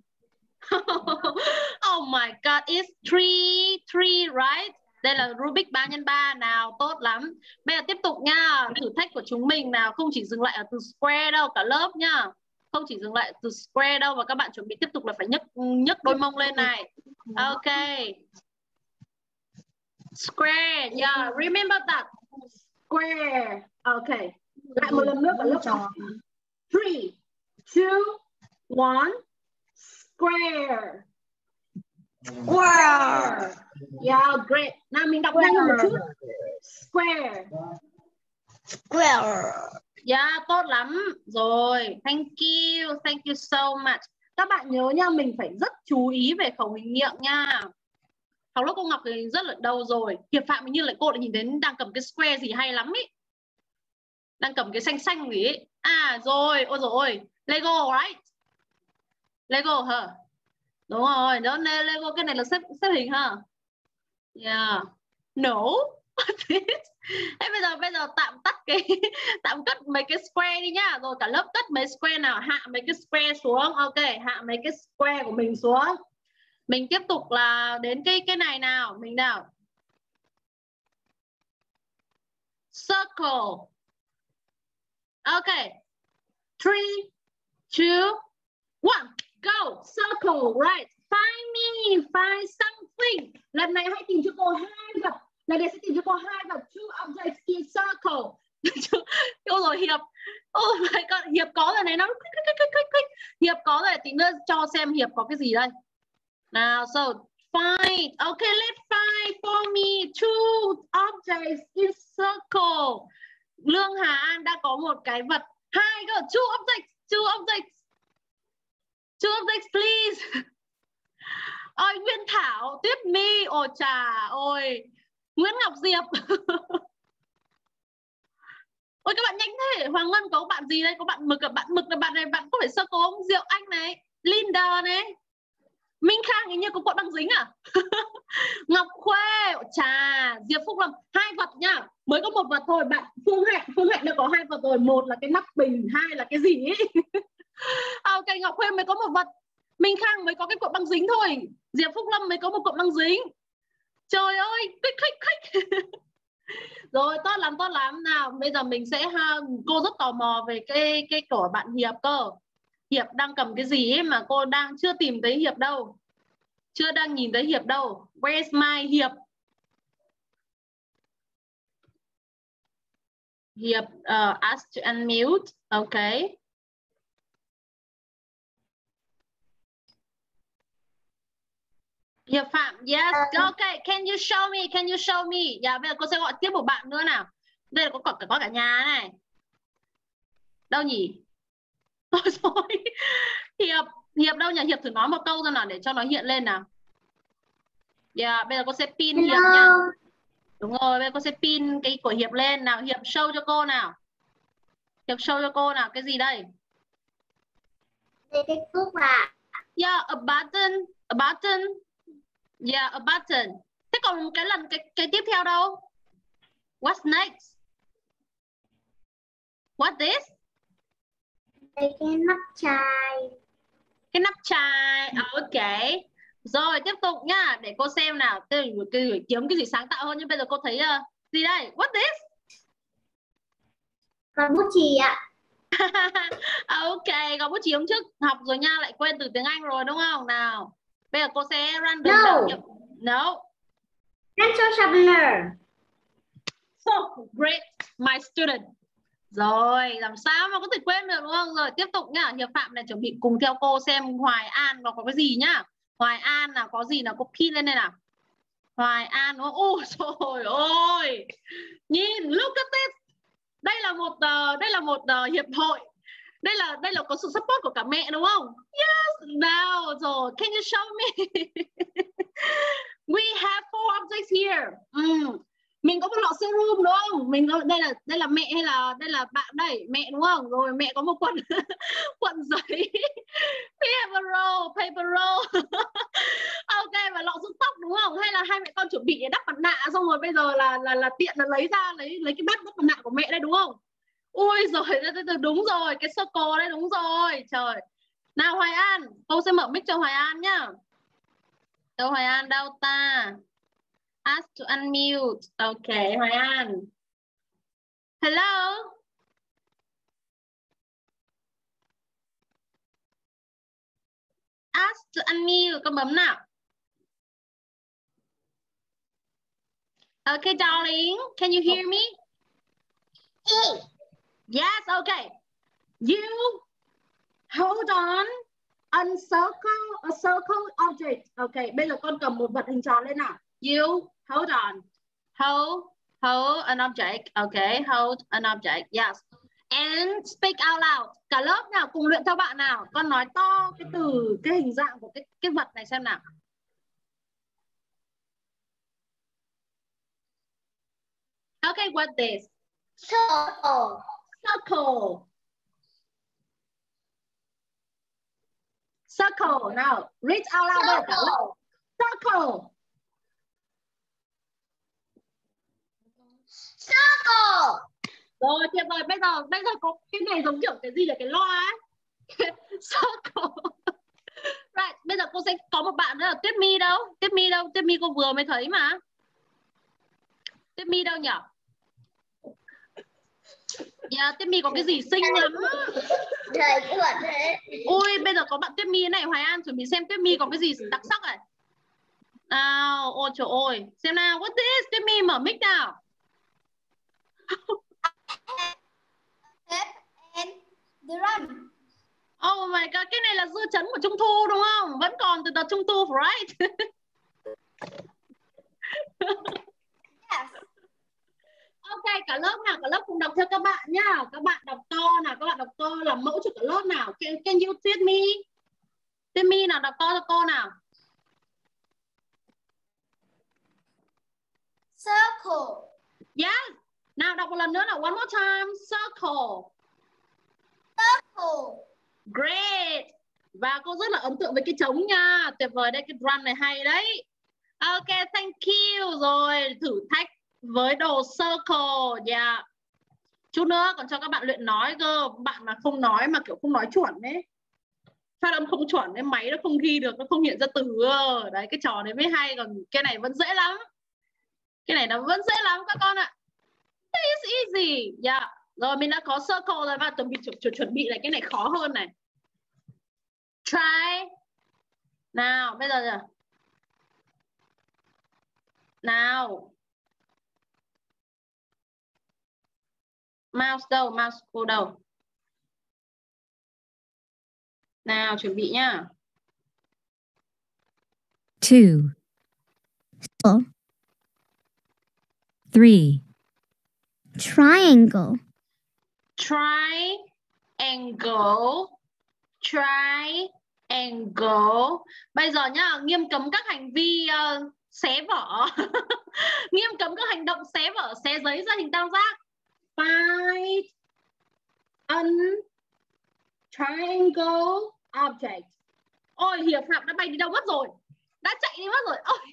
Speaker 2: Oh my God, it's three three, right? Đây là Rubik ba nhân ba. Nào, tốt lắm. Bây giờ tiếp tục nha. Thử thách của chúng mình nào, không chỉ dừng lại ở từ square đâu, cả lớp nha. Không chỉ dừng lại từ square đâu, và các bạn chuẩn bị tiếp tục là phải nhấc nhấc đôi mông lên này. Ok. Square, yeah, remember that. Square. Ok. Lại một lần nữa cả lớp tròn. Three, two, one. Square. Square. Yeah, great. Nào mình đọc nhanh hơn một chút. Square.
Speaker 4: Square.
Speaker 2: Yeah, tốt lắm. Rồi, thank you. Thank you so much. Các bạn nhớ nha, mình phải rất chú ý về khẩu hình miệng nha. Học lớp cô Ngọc thì rất là đâu rồi. Hiệp Phạm như lại cô lại nhìn thấy đang cầm cái square gì hay lắm ý. Đang cầm cái xanh xanh gì ý. À rồi, ôi dồi ôi. Lego, right? Lego hả? Đúng rồi, đó Lego, cái này là xếp, xếp hình hả? Yeah. No. Thế bây giờ bây giờ tạm tắt cái tạm cất mấy cái square đi nhá. Rồi cả lớp cất mấy square nào, hạ mấy cái square xuống. Ok, hạ mấy cái square của mình xuống. Mình tiếp tục là đến cái cái này nào, mình nào. Circle. Ok. Three, two, one. Go. Circle, right. Find me, find something. Lần này hãy tìm cho cô hai vật. Lần này sẽ tìm cho cô hai vật. Two objects in circle. Yêu rồi Hiệp. Oh my God, Hiệp có rồi này, nó Hiệp có rồi, tí nữa cho xem Hiệp có cái gì đây. Nào, so find. Okay, let's find for me two objects in circle. Lương Hà An đã có một cái vật. Hai cơ, two objects, two objects. Two objects, please. Ôi, Nguyên Thảo, Tuyết My, ôi trà, ôi. Nguyễn Ngọc Diệp. Ôi các bạn nhanh thế. Hoàng Ngân có bạn gì đây? Có bạn Mực, bạn Mực là bạn này, bạn có phải sơ cô không? Diệu Anh này, Linda này. Minh Khang hình như có cuộn băng dính à? Ngọc Khuê, trà, Diệp Phúc Lâm, hai vật nhá. Mới có một vật thôi. Bạn Phương Hạnh, Phương Hạnh đã có hai vật rồi. Một là cái nắp bình, hai là cái gì ấy. Ok, Ngọc Khuê mới có một vật. Minh Khang mới có cái cuộn băng dính thôi. Diệp Phúc Lâm mới có một cuộn băng dính. Trời ơi, click click click. Rồi, tốt lắm, tốt lắm. Nào, bây giờ mình sẽ ha, cô rất tò mò về cái cái của bạn Hiệp cơ. Hiệp đang cầm cái gì ấy mà cô đang chưa tìm thấy Hiệp đâu. Chưa đang nhìn thấy Hiệp đâu. Where's my Hiệp? Hiệp uh, ask to unmute. Okay. Hiệp Phạm, yes. Okay, can you show me? Can you show me? Dạ, bây giờ cô sẽ gọi tiếp một bạn nữa nào. Đây là có cả, có cả nhà này. Đâu nhỉ? Ôi rồi. Hiệp, Hiệp đâu nhỉ? Hiệp thử nói một câu ra nào để cho nó hiện lên nào. Dạ, bây giờ cô sẽ pin Hiệp nha. Đúng rồi, bây giờ cô sẽ pin cái của Hiệp lên nào. Hiệp show cho cô nào. Hiệp show cho cô nào. Cái gì đây?
Speaker 4: Đây cái cúc à.
Speaker 2: Yeah, a button. A button. Yeah, a button. Thế còn cái lần cái cái tiếp theo đâu? What's next? What this?
Speaker 4: Đây cái nắp chai.
Speaker 2: Cái nắp chai. Ok. Rồi tiếp tục nhá, để cô xem nào. Tôi kiếm cái gì sáng tạo hơn, nhưng bây giờ cô thấy uh, gì đây? What this?
Speaker 4: Còn bút chì ạ.
Speaker 2: Ok, có bút chì hôm trước học rồi nha, lại quên từ tiếng Anh rồi đúng không? Nào, bây giờ cô sẽ random
Speaker 4: No.
Speaker 2: nào. No.
Speaker 4: Pencil sharpener.
Speaker 2: So great, my student. Rồi, làm sao mà có thể quên được đúng không? Rồi, tiếp tục nhá. Hiệp Phạm này chuẩn bị cùng theo cô xem Hoài An nó có cái gì nhá. Hoài An nào có gì nào, có pin lên đây nào. Hoài An, ôi trời ơi. Nhìn, look at this. Đây là một uh, đây là một uh, hiệp hội. Đây là đây là có sự support của cả mẹ đúng không? Yes, nào rồi, can you show me? We have four objects here. Mm. Mình có một lọ serum đúng không? Mình có, đây là đây là mẹ hay là đây là bạn đây? Mẹ đúng không? Rồi mẹ có một cuộn cuộn giấy. We have a roll, paper roll. Ok, và lọ dưỡng tóc đúng không? Hay là hai mẹ con chuẩn bị để đắp mặt nạ xong rồi bây giờ là là là tiện là lấy ra lấy lấy cái bát đắp mặt nạ của mẹ đây đúng không? Ui rồi, đúng rồi, cái circle đấy đúng rồi. Trời. Nào Hoài An, cô sẽ mở mic cho Hoài An nhá. Đâu Hoài An đâu ta? Ask to unmute. Ok, Hoài An. Hello. Ask to unmute, con bấm nào. Okay, darling, can you hear me? Yes, okay. You hold on. Uncircle a circle object. Okay, bây giờ con cầm một vật hình tròn lên nào. You hold on. Hold, hold an object. Okay, hold an object. Yes. And speak out loud. Cả lớp nào cùng luyện theo bạn nào. Con nói to cái từ cái hình dạng của cái cái vật này xem nào. Okay, what this?
Speaker 4: Circle.
Speaker 2: Circle. Circle. Nào, read out loud.
Speaker 4: Circle.
Speaker 2: Circle.
Speaker 4: Circle.
Speaker 2: Rồi, tuyệt vời. Bây giờ bây giờ có cái này giống kiểu cái gì là cái loa ấy. Circle. Right, bây giờ cô sẽ có một bạn nữa là Tuyết My đâu? Tuyết My đâu? Tuyết My cô vừa mới thấy mà. Tuyết My đâu nhỉ? Yeah, Tuyết My có cái gì xinh lắm.
Speaker 4: Trời cuộn thế.
Speaker 2: Ui, bây giờ có bạn Tuyết My này, Hoài An chuẩn bị xem Tuyết My có cái gì đặc sắc này. Nào, ôi trời ơi. Xem nào, what this? Tuyết My mở mic nào.
Speaker 4: And drum.
Speaker 2: Oh my god, cái này là dư chấn của Trung Thu đúng không? Vẫn còn từ đợt Trung Thu, right?
Speaker 4: Yes.
Speaker 2: Ok, cả lớp nào, cả lớp cùng đọc theo các bạn nhá. Các bạn đọc to nào, các bạn đọc to làm mẫu cho cả lớp nào. Can, can you treat me? Treat me nào, đọc to cho cô nào.
Speaker 4: Circle.
Speaker 2: Yes. Nào đọc một lần nữa nào, one more time. Circle.
Speaker 4: Circle.
Speaker 2: Great. Và cô rất là ấn tượng với cái trống nha. Tuyệt vời đấy, cái drum này hay đấy. Ok, thank you. Rồi, thử thách với đồ circle. Yeah. Chút nữa còn cho các bạn luyện nói cơ. Bạn mà không nói mà kiểu không nói chuẩn ấy. Phát âm không chuẩn nên máy nó không ghi được, nó không hiện ra từ. Đấy, cái trò này mới hay, còn cái này vẫn dễ lắm. Cái này nó vẫn dễ lắm các con ạ. It's easy. Yeah. Rồi mình đã có circle rồi và chuẩn bị chuẩn, chuẩn bị lại cái này khó hơn này. Try. Nào, bây giờ giờ. Nào. Mouse đâu? Mouse cô đâu? Nào, chuẩn bị nhá.
Speaker 6: Two.
Speaker 4: Four.
Speaker 6: Three.
Speaker 4: Triangle.
Speaker 2: Triangle. Triangle. Bây giờ nhá, nghiêm cấm các hành vi uh, xé vở. Nghiêm cấm các hành động xé vở, xé giấy ra hình tam giác. Find an triangle object. Ôi, Hiệp Phạm đã bay đi đâu mất rồi? Đã chạy đi mất rồi. Ôi.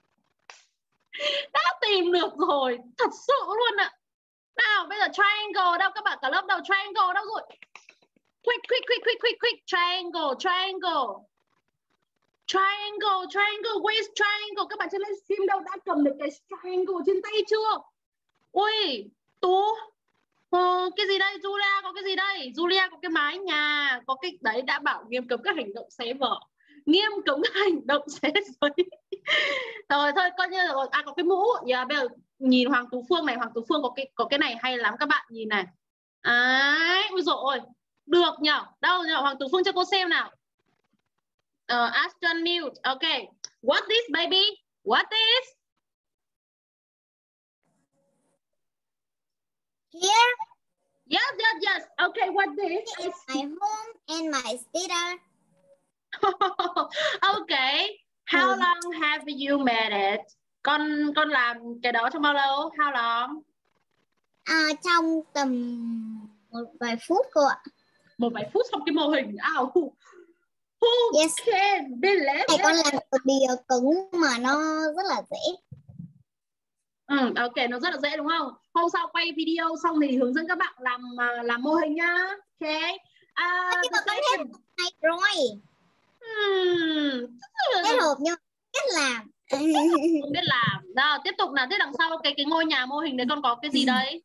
Speaker 2: Đã tìm được rồi. Thật sự luôn ạ. Nào, bây giờ triangle đâu? Các bạn cả lớp đâu? Triangle đâu rồi? Quick, quick, quick, quick, quick, quick. Triangle, triangle. Triangle, triangle, where's triangle? Các bạn trên livestream đâu đã cầm được cái triangle trên tay chưa? Ui, Tú. Ờ, cái gì đây? Julia có cái gì đây? Julia có cái mái nhà. Có cái đấy, đã bảo nghiêm cấm các hành động xé vở. Nghiêm cấm các hành động xé giấy. Rồi thôi coi như là rồi. À có cái mũ. Yeah, bây giờ nhìn Hoàng Tú Phương này. Hoàng Tú Phương có cái có cái này hay lắm các bạn nhìn này. Đấy, ui dồi ôi. Được nhở? Đâu nhở? Hoàng Tú Phương cho cô xem nào. Uh, Aston mute. Okay. What this baby? What this?
Speaker 4: Here
Speaker 2: Yes, yes, yes. Okay, what this?
Speaker 4: is my home and my theater.
Speaker 2: Okay. How long have you made it? Con con làm cái đó trong bao lâu? How long?
Speaker 4: À, trong tầm một vài phút cô ạ.
Speaker 2: Một vài phút xong cái mô hình. Ow. Who
Speaker 4: Yes.
Speaker 2: can believe
Speaker 4: Này con
Speaker 2: it?
Speaker 4: làm cực bìa cứng mà nó rất là dễ.
Speaker 2: Ừ, ok, nó rất là dễ đúng không? Hôm sau quay video xong thì hướng dẫn các bạn làm uh, làm mô hình nhá. Ok. À,
Speaker 4: Nhưng mà con hết này rồi.
Speaker 2: Hmm.
Speaker 4: Hết hộp nhưng biết làm.
Speaker 2: Không biết làm. Đó, tiếp tục nào. Thế đằng sau cái cái ngôi nhà mô hình đấy con có cái gì đấy?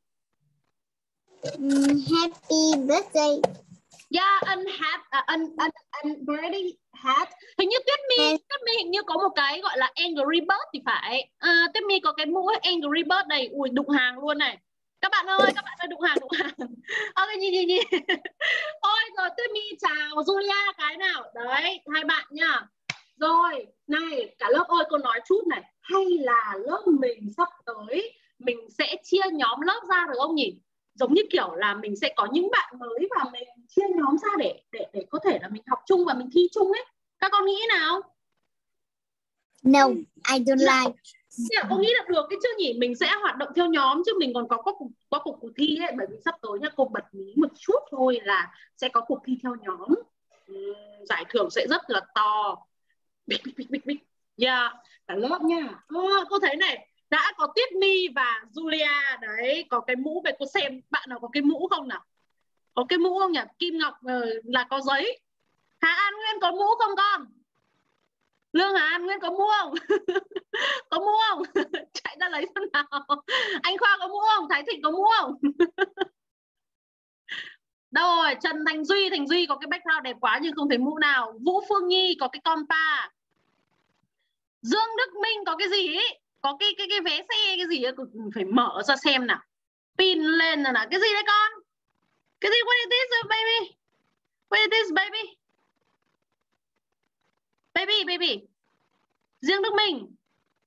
Speaker 4: Happy birthday.
Speaker 2: Yeah, un hat, uh, un, un, un birthday hat. Hình như Tuyết My, Tuyết My hình như có một cái gọi là Angry Bird thì phải. Uh, Tuyết My có cái mũ Angry Bird đây. Ui, đụng hàng luôn này. Các bạn ơi, các bạn ơi, đụng hàng, đụng hàng. Ok, nhìn, nhìn, nhìn. Ôi, rồi Tuyết My chào Julia cái nào. Đấy, hai bạn nhá. Rồi, này, cả lớp ơi, cô nói chút này. Hay là lớp mình sắp tới mình sẽ chia nhóm lớp ra được không nhỉ? Giống như kiểu là mình sẽ có những bạn mới và mình chia nhóm ra để để để có thể là mình học chung và mình thi chung ấy. Các con nghĩ nào?
Speaker 4: No, I don't like.
Speaker 2: Thế là con nghĩ là được cái chứ nhỉ? Mình sẽ hoạt động theo nhóm chứ mình còn có có cuộc có cuộc cuộc thi ấy, bởi vì sắp tới nhá, cô bật mí một chút thôi là sẽ có cuộc thi theo nhóm. Uhm, giải thưởng sẽ rất là to. Big big big big. Yeah, cả lớp nha. Oh, cô thấy này, đã có Tuyết My và Julia đấy, có cái mũ về cô xem bạn nào có cái mũ không nào? Có cái mũ không nhỉ? Kim Ngọc uh, là có giấy. Hà An Nguyên có mũ không con? Lương Hà An Nguyên có mũ không? Có mũ không? Chạy ra lấy xem nào. Anh Khoa có mũ không? Thái Thịnh có mũ không? Đâu rồi? Trần Thành Duy, Thành Duy có cái background đẹp quá nhưng không thấy mũ nào. Vũ Phương Nhi có cái compa. Dương Đức Minh có cái gì ấy? Có cái cái cái vé xe cái gì ấy, phải mở ra xem nào. Pin lên rồi nào. Cái gì đấy con? Cái gì? What is this baby? What is this baby? Baby baby. Dương Đức Minh.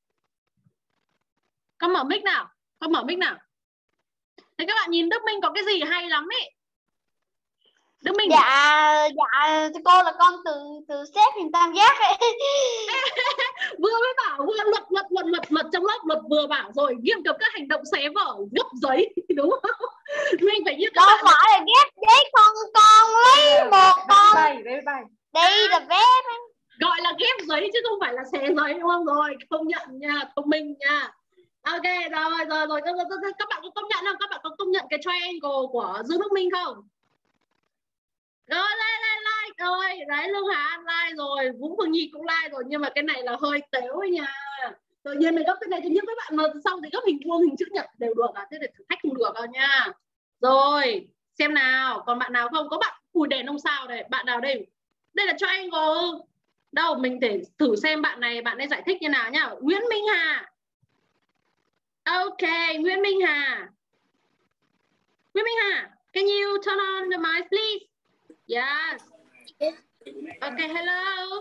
Speaker 2: Con mở mic nào. Con mở mic nào. Thế các bạn nhìn Đức Minh có cái gì hay lắm ấy. Đức Minh.
Speaker 3: Dạ, dạ cô là con từ từ xếp hình tam giác ấy.
Speaker 2: Vừa mới bảo vừa luật luật luật luật luật trong lớp luật vừa bảo rồi nghiêm cấm các hành động xé vở gấp giấy đúng không? Mình phải như các
Speaker 3: Đâu
Speaker 2: bạn
Speaker 3: phải là ghép giấy con con lấy một con.
Speaker 2: Bày, bày, bày.
Speaker 3: Đây là ghép.
Speaker 2: Gọi là ghép giấy chứ không phải là xé giấy đúng không? Rồi công nhận nha, thông minh nha. Ok rồi rồi rồi các bạn có công nhận không? Các bạn có công nhận cái triangle của Dương Đức Minh không? Rồi lên lên like ơi, đấy Lương Hà An like rồi, Vũ Phương Nhi cũng like rồi, nhưng mà cái này là hơi tếu ấy nha. Tự nhiên mình gấp cái này cho những các bạn mà xong thì gấp hình vuông hình chữ nhật đều được à, thế thì thử thách không được đâu nha. Rồi, xem nào, còn bạn nào không? Có bạn ui đèn ông sao đây, bạn nào đây? Đây là triangle. Đâu, mình thể thử xem bạn này, bạn ấy giải thích như nào nhá. Nguyễn Minh Hà. Ok, Nguyễn Minh Hà. Nguyễn Minh Hà, can you turn on the mic please? Yes. Okay, hello.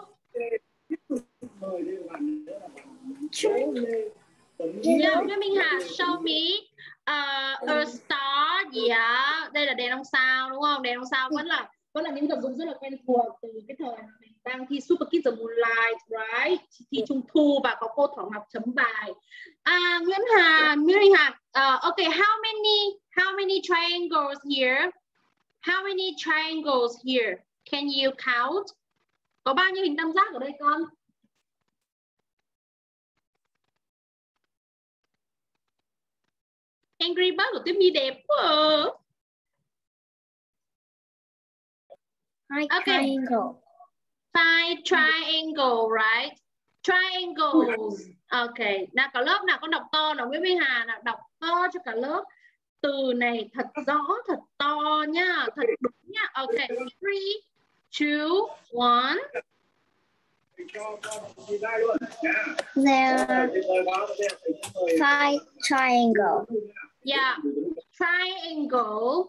Speaker 2: Yeah, Nguyễn Minh Hà, show me uh, a star. Yeah, đây là đèn ông sao đúng không? Đèn ông sao vẫn là vẫn là những vật dụng rất là quen thuộc từ cái thời mình đang thi Super Kids the Moonlight, right? Thi Trung Thu và có cô Thỏ Ngọc chấm bài. À, Nguyễn Hà, Nguyễn Minh Hà. Uh, okay, how many how many triangles here? How many triangles here? Can you count? Có bao nhiêu hình tam giác ở đây con? Angry Bird của Tuyết My đẹp quá à.
Speaker 4: Five
Speaker 2: Okay.
Speaker 4: triangle.
Speaker 2: Five triangle, right? Triangles. Okay. Nào cả lớp nào con đọc to nào, Nguyễn Minh Hà nào đọc to cho cả lớp. Từ này thật rõ, thật to nhá, thật đúng nhá. Okay. Three, two, one.
Speaker 4: There are five triangle.
Speaker 2: Yeah. Triangle.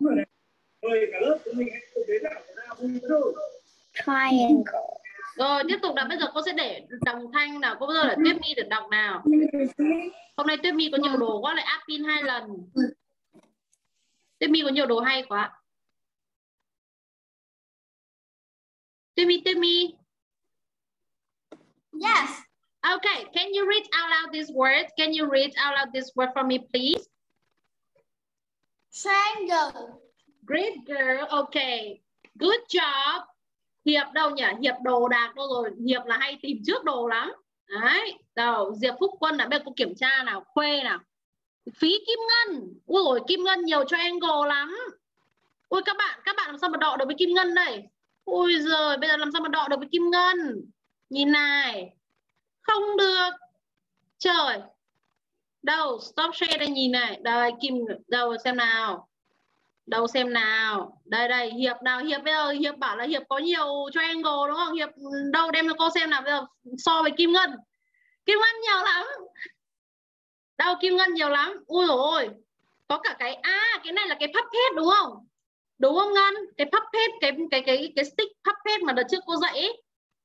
Speaker 4: Triangle.
Speaker 2: Rồi tiếp tục nào, bây giờ cô sẽ để đồng thanh nào, cô bây giờ để Tuyết My được đọc nào. Hôm nay Tuyết My có nhiều đồ quá lại áp pin hai lần. Tuyết My có nhiều đồ hay quá. Tuyết My, Tuyết My.
Speaker 4: Yes.
Speaker 2: Okay, can you read out loud these words? Can you read out loud this word for me, please?
Speaker 4: Triangle.
Speaker 2: Great girl. Okay, good job. Hiệp đâu nhỉ? Hiệp đồ đạc đâu rồi? Hiệp là hay tìm trước đồ lắm. Đấy. Đâu, Diệp Phúc Quân là bây giờ cô kiểm tra nào, Khuê nào. Phí Kim Ngân. Ui rồi Kim Ngân nhiều triangle lắm. Ui các bạn, các bạn làm sao mà đọ được với Kim Ngân đây? Ui giời, bây giờ làm sao mà đọ được với Kim Ngân? Nhìn này. Không được. Trời. Đâu, stop share đây, nhìn này. Đây, Kim, đâu xem nào. Đâu xem nào. Đây đây, Hiệp nào, Hiệp bây giờ Hiệp bảo là Hiệp có nhiều triangle đúng không? Hiệp đâu đem cho cô xem nào, bây giờ so với Kim Ngân. Kim Ngân nhiều lắm. Đâu Kim Ngân nhiều lắm. Ui dồi ôi. Có cả cái à, cái này là cái puppet đúng không? Đúng không Ngân? Cái puppet, cái cái cái cái stick puppet mà đợt trước cô dạy ấy.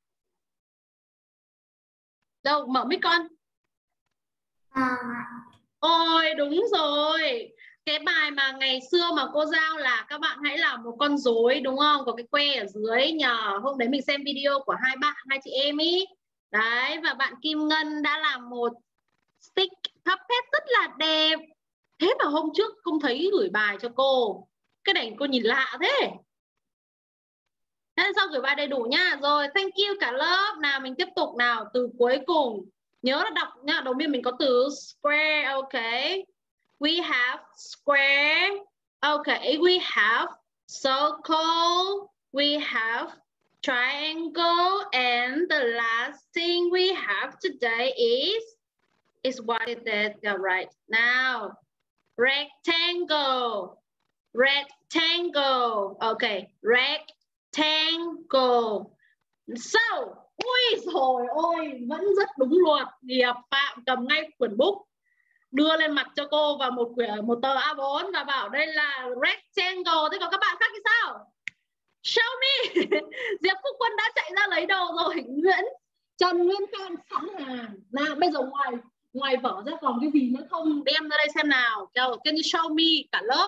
Speaker 2: Đâu, mở mic con.
Speaker 4: À.
Speaker 2: Ôi đúng rồi. Cái bài mà ngày xưa mà cô giao là các bạn hãy làm một con rối đúng không? Có cái que ở dưới nhờ. Hôm đấy mình xem video của hai bạn, hai chị em ý. Đấy, và bạn Kim Ngân đã làm một stick puppet rất là đẹp. Thế mà hôm trước không thấy gửi bài cho cô. Cái này cô nhìn lạ thế. Thế sao gửi bài đầy đủ nha. Rồi, thank you cả lớp. Nào mình tiếp tục nào, từ cuối cùng. Nhớ là đọc nha, đầu tiên mình có từ square, ok. We have square. Okay, we have circle. We have triangle. And the last thing we have today is is what is it? Yeah, right. Now, rectangle. Rectangle. Okay, rectangle. So, ui rồi ôi, vẫn rất đúng luật. Nghiệp Phạm cầm ngay quyển bút, đưa lên mặt cho cô vào một quyển, một tờ A bốn và bảo đây là rectangle. Thế còn các bạn khác thì sao? Show me. Diệp Phúc Quân đã chạy ra lấy đồ rồi. Nguyễn Trần Nguyên Phan sẵn hàng. Nào bây giờ ngoài ngoài vở ra còn cái gì nữa không? Đem ra đây xem nào. Đâu, can you show me cả lớp?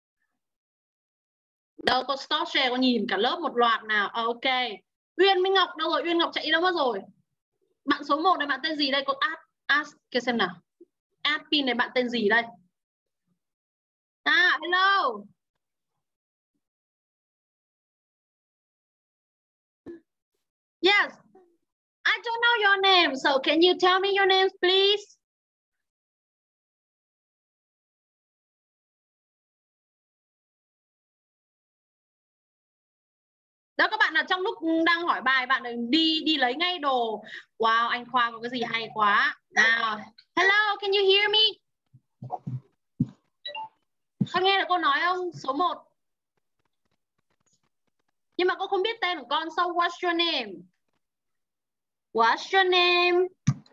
Speaker 2: Đâu, có stop share, có nhìn cả lớp một loạt nào. Ok. Uyên Minh Ngọc đâu rồi? Uyên Ngọc chạy đâu mất rồi? Bạn số một này bạn tên gì đây? Cô add, add kia xem nào. Admin này bạn tên gì đây? À, hello. Yes. I don't know your name, so can you tell me your names, please? Đó, các bạn nào trong lúc đang hỏi bài bạn đừng đi đi lấy ngay đồ. Wow, anh Khoa có cái gì hay quá. Nào, hello, can you hear me? Con nghe được cô nói không? Số một. Nhưng mà cô không biết tên của con. So what's your name? What's your name?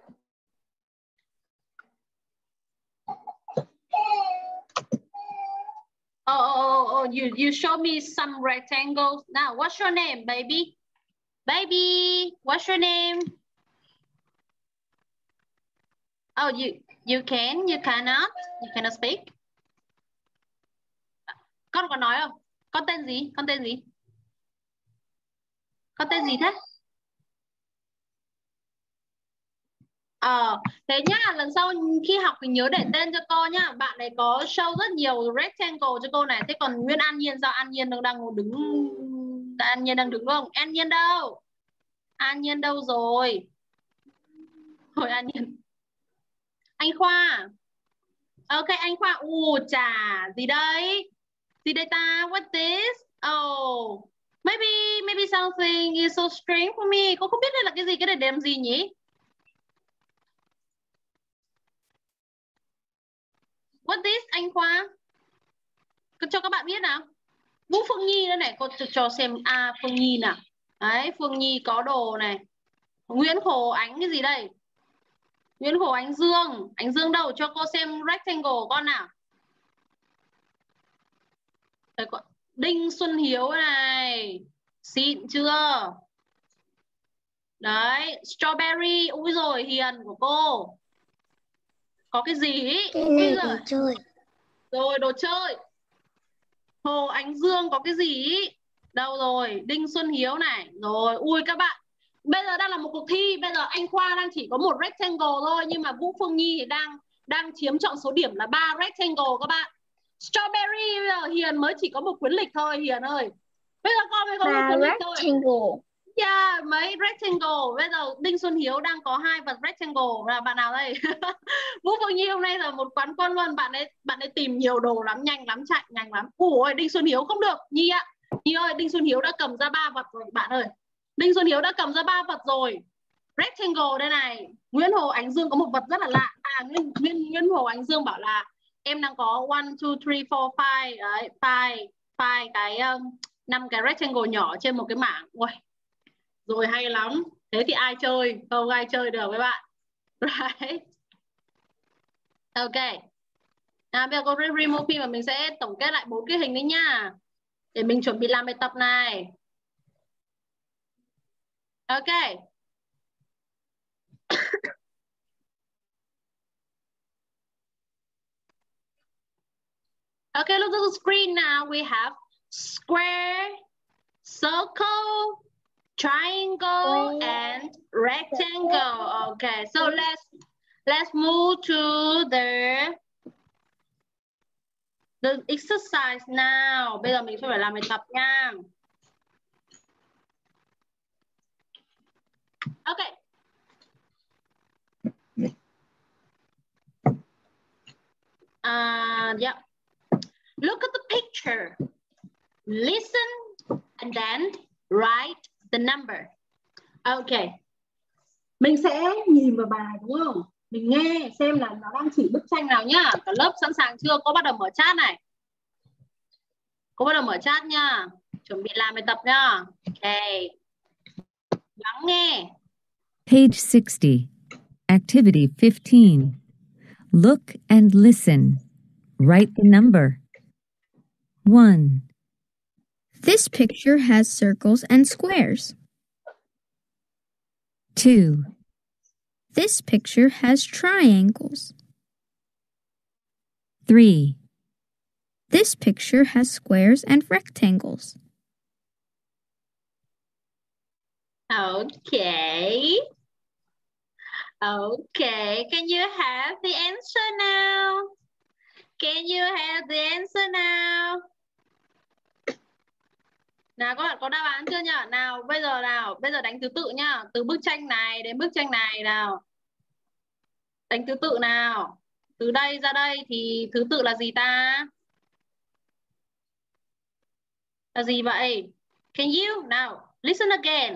Speaker 2: Oh, oh, oh, you you show me some rectangles. Now, what's your name, baby? Baby, what's your name? Oh, you you can, you cannot, you cannot speak. Con có nói không? Con tên gì? Con tên gì? Con tên gì thế? Ờ, thế nhá, lần sau khi học thì nhớ để tên cho cô nhá. Bạn ấy có show rất nhiều rectangle cho cô này. Thế còn Nguyên An Nhiên sao? An Nhiên đang đang đứng, An Nhiên đang đứng không? An Nhiên đâu? An Nhiên đâu rồi? Hồi An Nhiên. Anh Khoa. Ok, anh Khoa. Ù chà, gì đây? Gì đây ta? What this? Oh, maybe maybe something is so strange for me. Cô không biết đây là cái gì, cái này để làm gì nhỉ? What this, anh Khoa? Cô cho các bạn biết nào. Vũ Phương Nhi đây này, cô cho, cho xem à, Phương Nhi nào. Đấy, Phương Nhi có đồ này. Nguyễn Hồ Ánh cái gì đây? Nguyễn Hồ Ánh Dương. Ánh Dương đâu? Cho cô xem rectangle con nào. Đấy, Đinh Xuân Hiếu này. Xịn chưa? Đấy, strawberry. Úi rồi, Hiền của cô. Có cái gì ý?
Speaker 4: Cái này đồ chơi.
Speaker 2: Rồi, đồ chơi. Hồ Ánh Dương có cái gì ý? Đâu rồi? Đinh Xuân Hiếu này. Rồi, ui các bạn. Bây giờ đang là một cuộc thi. Bây giờ anh Khoa đang chỉ có một rectangle thôi. Nhưng mà Vũ Phương Nhi thì đang đang chiếm trọn số điểm là ba rectangle các bạn. Strawberry bây giờ Hiền mới chỉ có một quyển lịch thôi Hiền ơi. Bây giờ con mới có một quyển lịch thôi.
Speaker 4: Rectangle.
Speaker 2: Yeah, mấy rectangle. Bây giờ Đinh Xuân Hiếu đang có hai vật rectangle. Là bạn nào đây? Vũ Phương Nhi hôm nay là một quán quân luôn. Bạn ấy bạn ấy tìm nhiều đồ lắm, nhanh lắm, chạy nhanh lắm. Ủa, Đinh Xuân Hiếu không được. Nhi ạ. Nhi ơi, Đinh Xuân Hiếu đã cầm ra ba vật rồi bạn ơi. Đinh Xuân Hiếu đã cầm ra ba vật rồi. Rectangle đây này. Nguyễn Hồ Ánh Dương có một vật rất là lạ. À, Nguyễn, Nguyễn, Nguyễn Hồ Ánh Dương bảo là em đang có one, two, three, four, five. Đấy, five, five cái um, năm cái rectangle nhỏ trên một cái mảng. Ui, rồi hay lắm. Thế thì ai chơi? Không ai chơi được với bạn. Right. Ok. À, bây giờ cô remove phim và mình sẽ tổng kết lại bốn cái hình đấy nha. Để mình chuẩn bị làm bài tập này. Ok. Okay, look at the screen now. We have square, circle, triangle, and rectangle. Okay, so let's let's move to the the exercise now. Bây giờ mình sẽ phải làm bài tập nha. Okay. Uh, yeah. Look at the picture. Listen and then write the number. Okay. Mình sẽ nhìn vào bài đúng không? Mình nghe xem là nó đang chỉ bức tranh nào nhá. Cả lớp sẵn sàng chưa? Cô bắt đầu mở chat này. Cô bắt đầu mở chat nha. Chuẩn bị làm bài tập nha. Okay. Lắng nghe.
Speaker 6: Page sixty. Activity fifteen. Look and listen. Write the number. one.
Speaker 4: This picture has circles and squares.
Speaker 6: two.
Speaker 4: This picture has triangles.
Speaker 6: three.
Speaker 4: This picture has squares and rectangles.
Speaker 2: Okay. Okay. Can you have the answer now? Can you have the answer now? Nào các bạn có đáp án chưa nhỉ? Nào bây giờ nào, bây giờ đánh thứ tự nhá. Từ bức tranh này đến bức tranh này nào. Đánh thứ tự nào. Từ đây ra đây thì thứ tự là gì ta? Là gì vậy? Can you? Now, listen again.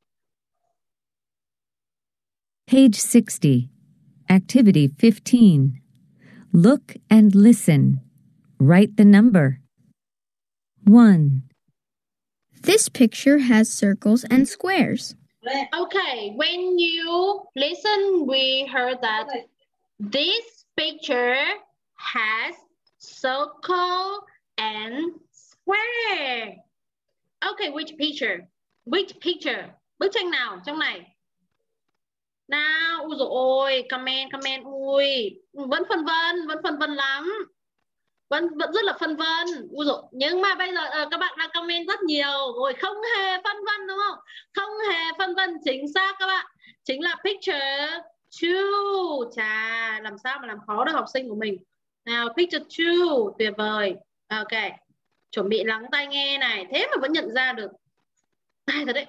Speaker 6: Page sixty. Activity fifteen. Look and listen. Write the number. one.
Speaker 4: This picture has circles and squares.
Speaker 2: Okay, when you listen, we heard that this picture has circle and square. Okay, which picture? Which picture? Bức tranh nào trong này? Nào, ui dồi ôi, comment, comment, ui, vẫn phân vân, vẫn phân vân lắm. Vẫn, vẫn rất là phân vân. Ui dồi, nhưng mà bây giờ uh, các bạn đang comment rất nhiều rồi, không hề phân vân đúng không? Không hề phân vân, chính xác các bạn. Chính là picture two. Chà, làm sao mà làm khó được học sinh của mình. Nào, picture two, tuyệt vời. Ok, chuẩn bị lắng tai nghe này, thế mà vẫn nhận ra được. Ai thật đấy.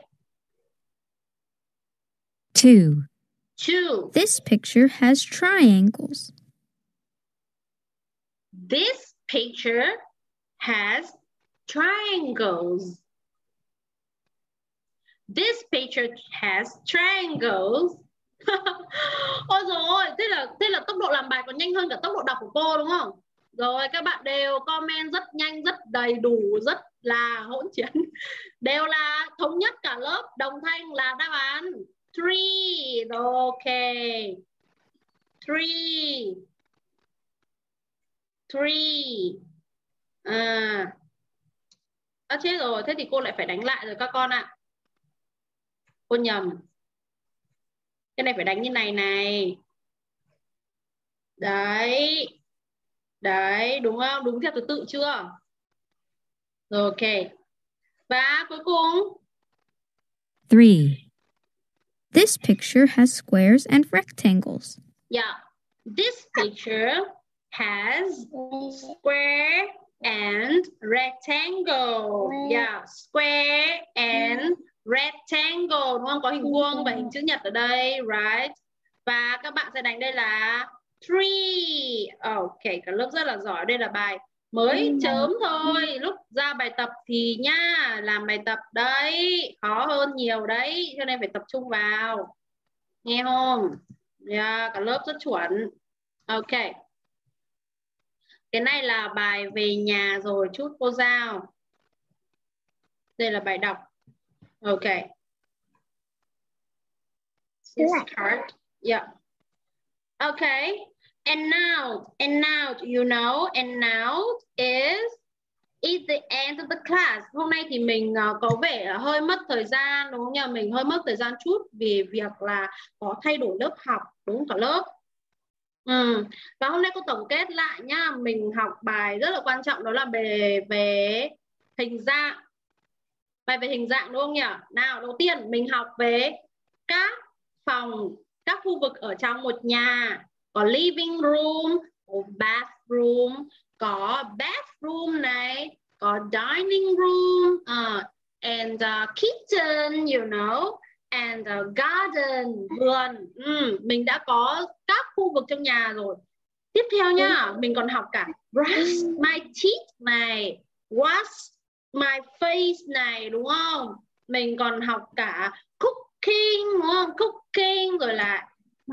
Speaker 6: two.
Speaker 2: Two.
Speaker 4: This picture has triangles.
Speaker 2: This picture has triangles. This picture has triangles. Ôi dồi ôi, thế là, thế là tốc độ làm bài còn nhanh hơn cả tốc độ đọc của cô đúng không? Rồi các bạn đều comment rất nhanh, rất đầy đủ, rất là hỗn chiến. Đều là thống nhất cả lớp, đồng thanh là đáp án three. Ok. Three. Three. À. À chết rồi, thế thì cô lại phải đánh lại rồi các con ạ. À. Cô nhầm. Cái này phải đánh như này này. Đấy. Đấy, đúng không? Đúng theo thứ tự chưa? Rồi, ok. Và cuối cùng.
Speaker 6: three.
Speaker 4: This picture has squares and rectangles.
Speaker 2: Yeah. This picture has square and rectangle. Yeah, square and rectangle, đúng không? Có hình vuông và hình chữ nhật ở đây, right? Và các bạn sẽ đánh đây là three. Ok, cả lớp rất là giỏi. Đây là bài mới chớm thôi. Lúc ra bài tập thì nha, làm bài tập đấy, khó hơn nhiều đấy, cho nên phải tập trung vào. Nghe không? Yeah, cả lớp rất chuẩn. Ok. Cái này là bài về nhà rồi, chút cô giao. Đây là bài đọc. Ok. This card. Yeah. Okay. And now, and now, you know, and now is is the end of the class. Hôm nay thì mình uh, có vẻ hơi mất thời gian, đúng không nhỉ? Mình hơi mất thời gian chút vì việc là có thay đổi lớp học, đúng không cả lớp? Ừ. Và hôm nay cô tổng kết lại nhá, mình học bài rất là quan trọng, đó là về về hình dạng. Bài về hình dạng đúng không nhỉ? Nào, đầu tiên mình học về các phòng, các khu vực ở trong một nhà. Có living room, có bathroom, có bathroom này, có dining room, uh, and uh, kitchen, you know, and uh, garden, vườn. Ừ, mình đã có các khu vực trong nhà rồi. Tiếp theo nhá, mình còn học cả brush my teeth này, wash my face này, đúng không? Mình còn học cả cooking, đúng không? Cooking rồi là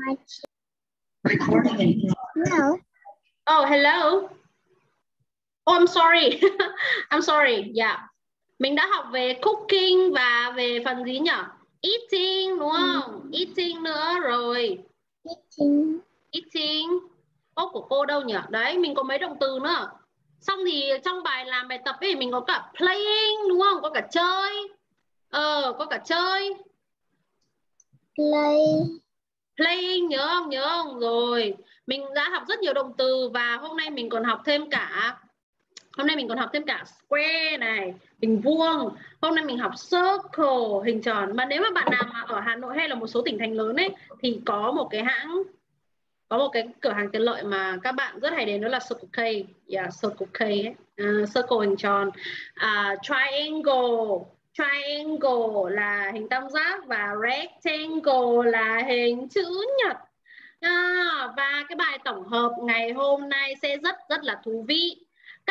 Speaker 4: Hello.
Speaker 2: Oh, hello. Oh, I'm sorry. I'm sorry. Yeah. Mình đã học về cooking và về phần gì nhỉ? Eating, đúng không? Ừ. Eating nữa rồi.
Speaker 4: Eating.
Speaker 2: Eating. Ô, của cô đâu nhỉ? Đấy, mình có mấy động từ nữa. Xong thì trong bài làm bài tập ấy mình có cả playing, đúng không? Có cả chơi. Ờ, có cả chơi.
Speaker 4: Play.
Speaker 2: Playing, nhớ không? Nhớ không? Rồi. Mình đã học rất nhiều động từ và hôm nay mình còn học thêm cả Hôm nay mình còn học thêm cả square này, hình vuông. Hôm nay mình học circle, hình tròn. Mà nếu mà bạn nào mà ở Hà Nội hay là một số tỉnh thành lớn ấy thì có một cái hãng, có một cái cửa hàng tiện lợi mà các bạn rất hay đến, đó là Circle K. Yeah, Circle K ấy. Uh, circle hình tròn. Uh, triangle. Triangle là hình tam giác và rectangle là hình chữ nhật. À, và cái bài tổng hợp ngày hôm nay sẽ rất rất là thú vị.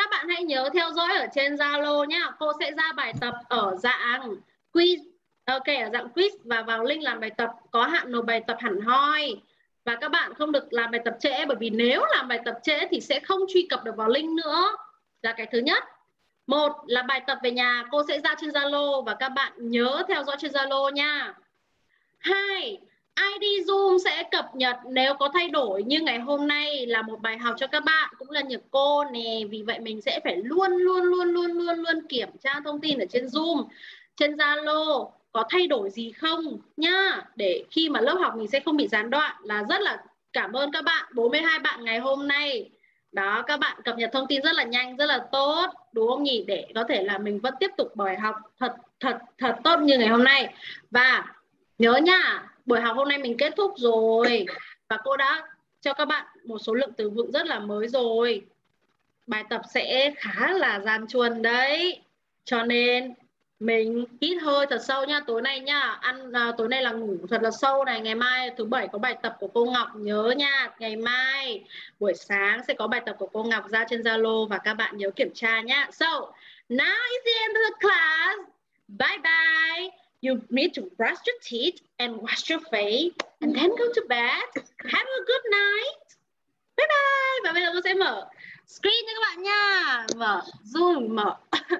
Speaker 2: Các bạn hãy nhớ theo dõi ở trên Zalo nhá. Cô sẽ ra bài tập ở dạng quiz. Ok, ở dạng quiz và vào link làm bài tập, có hạn nộp bài tập hẳn hoi. Và các bạn không được làm bài tập trễ, bởi vì nếu làm bài tập trễ thì sẽ không truy cập được vào link nữa. Là cái thứ nhất. Một là bài tập về nhà cô sẽ ra trên Zalo và các bạn nhớ theo dõi trên Zalo nha. Hai, i đê Zoom sẽ cập nhật nếu có thay đổi, như ngày hôm nay là một bài học cho các bạn, cũng là nhật cô nè. Vì vậy mình sẽ phải luôn luôn luôn luôn luôn luôn kiểm tra thông tin ở trên Zoom, trên Zalo có thay đổi gì không nhá, để khi mà lớp học mình sẽ không bị gián đoạn. Là rất là cảm ơn các bạn, bốn mươi hai bạn ngày hôm nay. Đó, các bạn cập nhật thông tin rất là nhanh, rất là tốt, đúng không nhỉ? Để có thể là mình vẫn tiếp tục bài học thật thật thật tốt như ngày hôm nay. Và nhớ nha, buổi học hôm nay mình kết thúc rồi và cô đã cho các bạn một số lượng từ vựng rất là mới rồi. Bài tập sẽ khá là gian truân đấy. Cho nên mình hít hơi thật sâu nha. Tối nay nha, ăn à, tối nay là ngủ thật là sâu này. Ngày mai thứ bảy có bài tập của cô Ngọc, nhớ nha. Ngày mai buổi sáng sẽ có bài tập của cô Ngọc ra trên Zalo và các bạn nhớ kiểm tra nhá. So, now is the end of the class. Bye bye. You need to brush your teeth and wash your face and then go to bed. Have a good night. Bye bye. Và bây giờ cô sẽ mở screen cho các bạn nha. Mở Zoom, mở.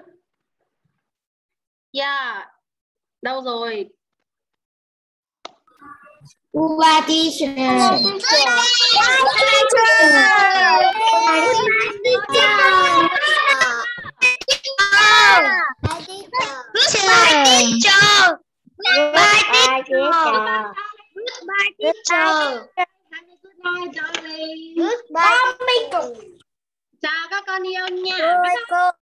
Speaker 2: Yeah. Đâu rồi?
Speaker 4: Goodbye teacher. Goodbye teacher. Goodbye teacher. Goodbye teacher.
Speaker 2: Have a good night, darling.
Speaker 4: Goodbye teacher.
Speaker 2: Chào các con yêu nha.
Speaker 4: Goodbye cô.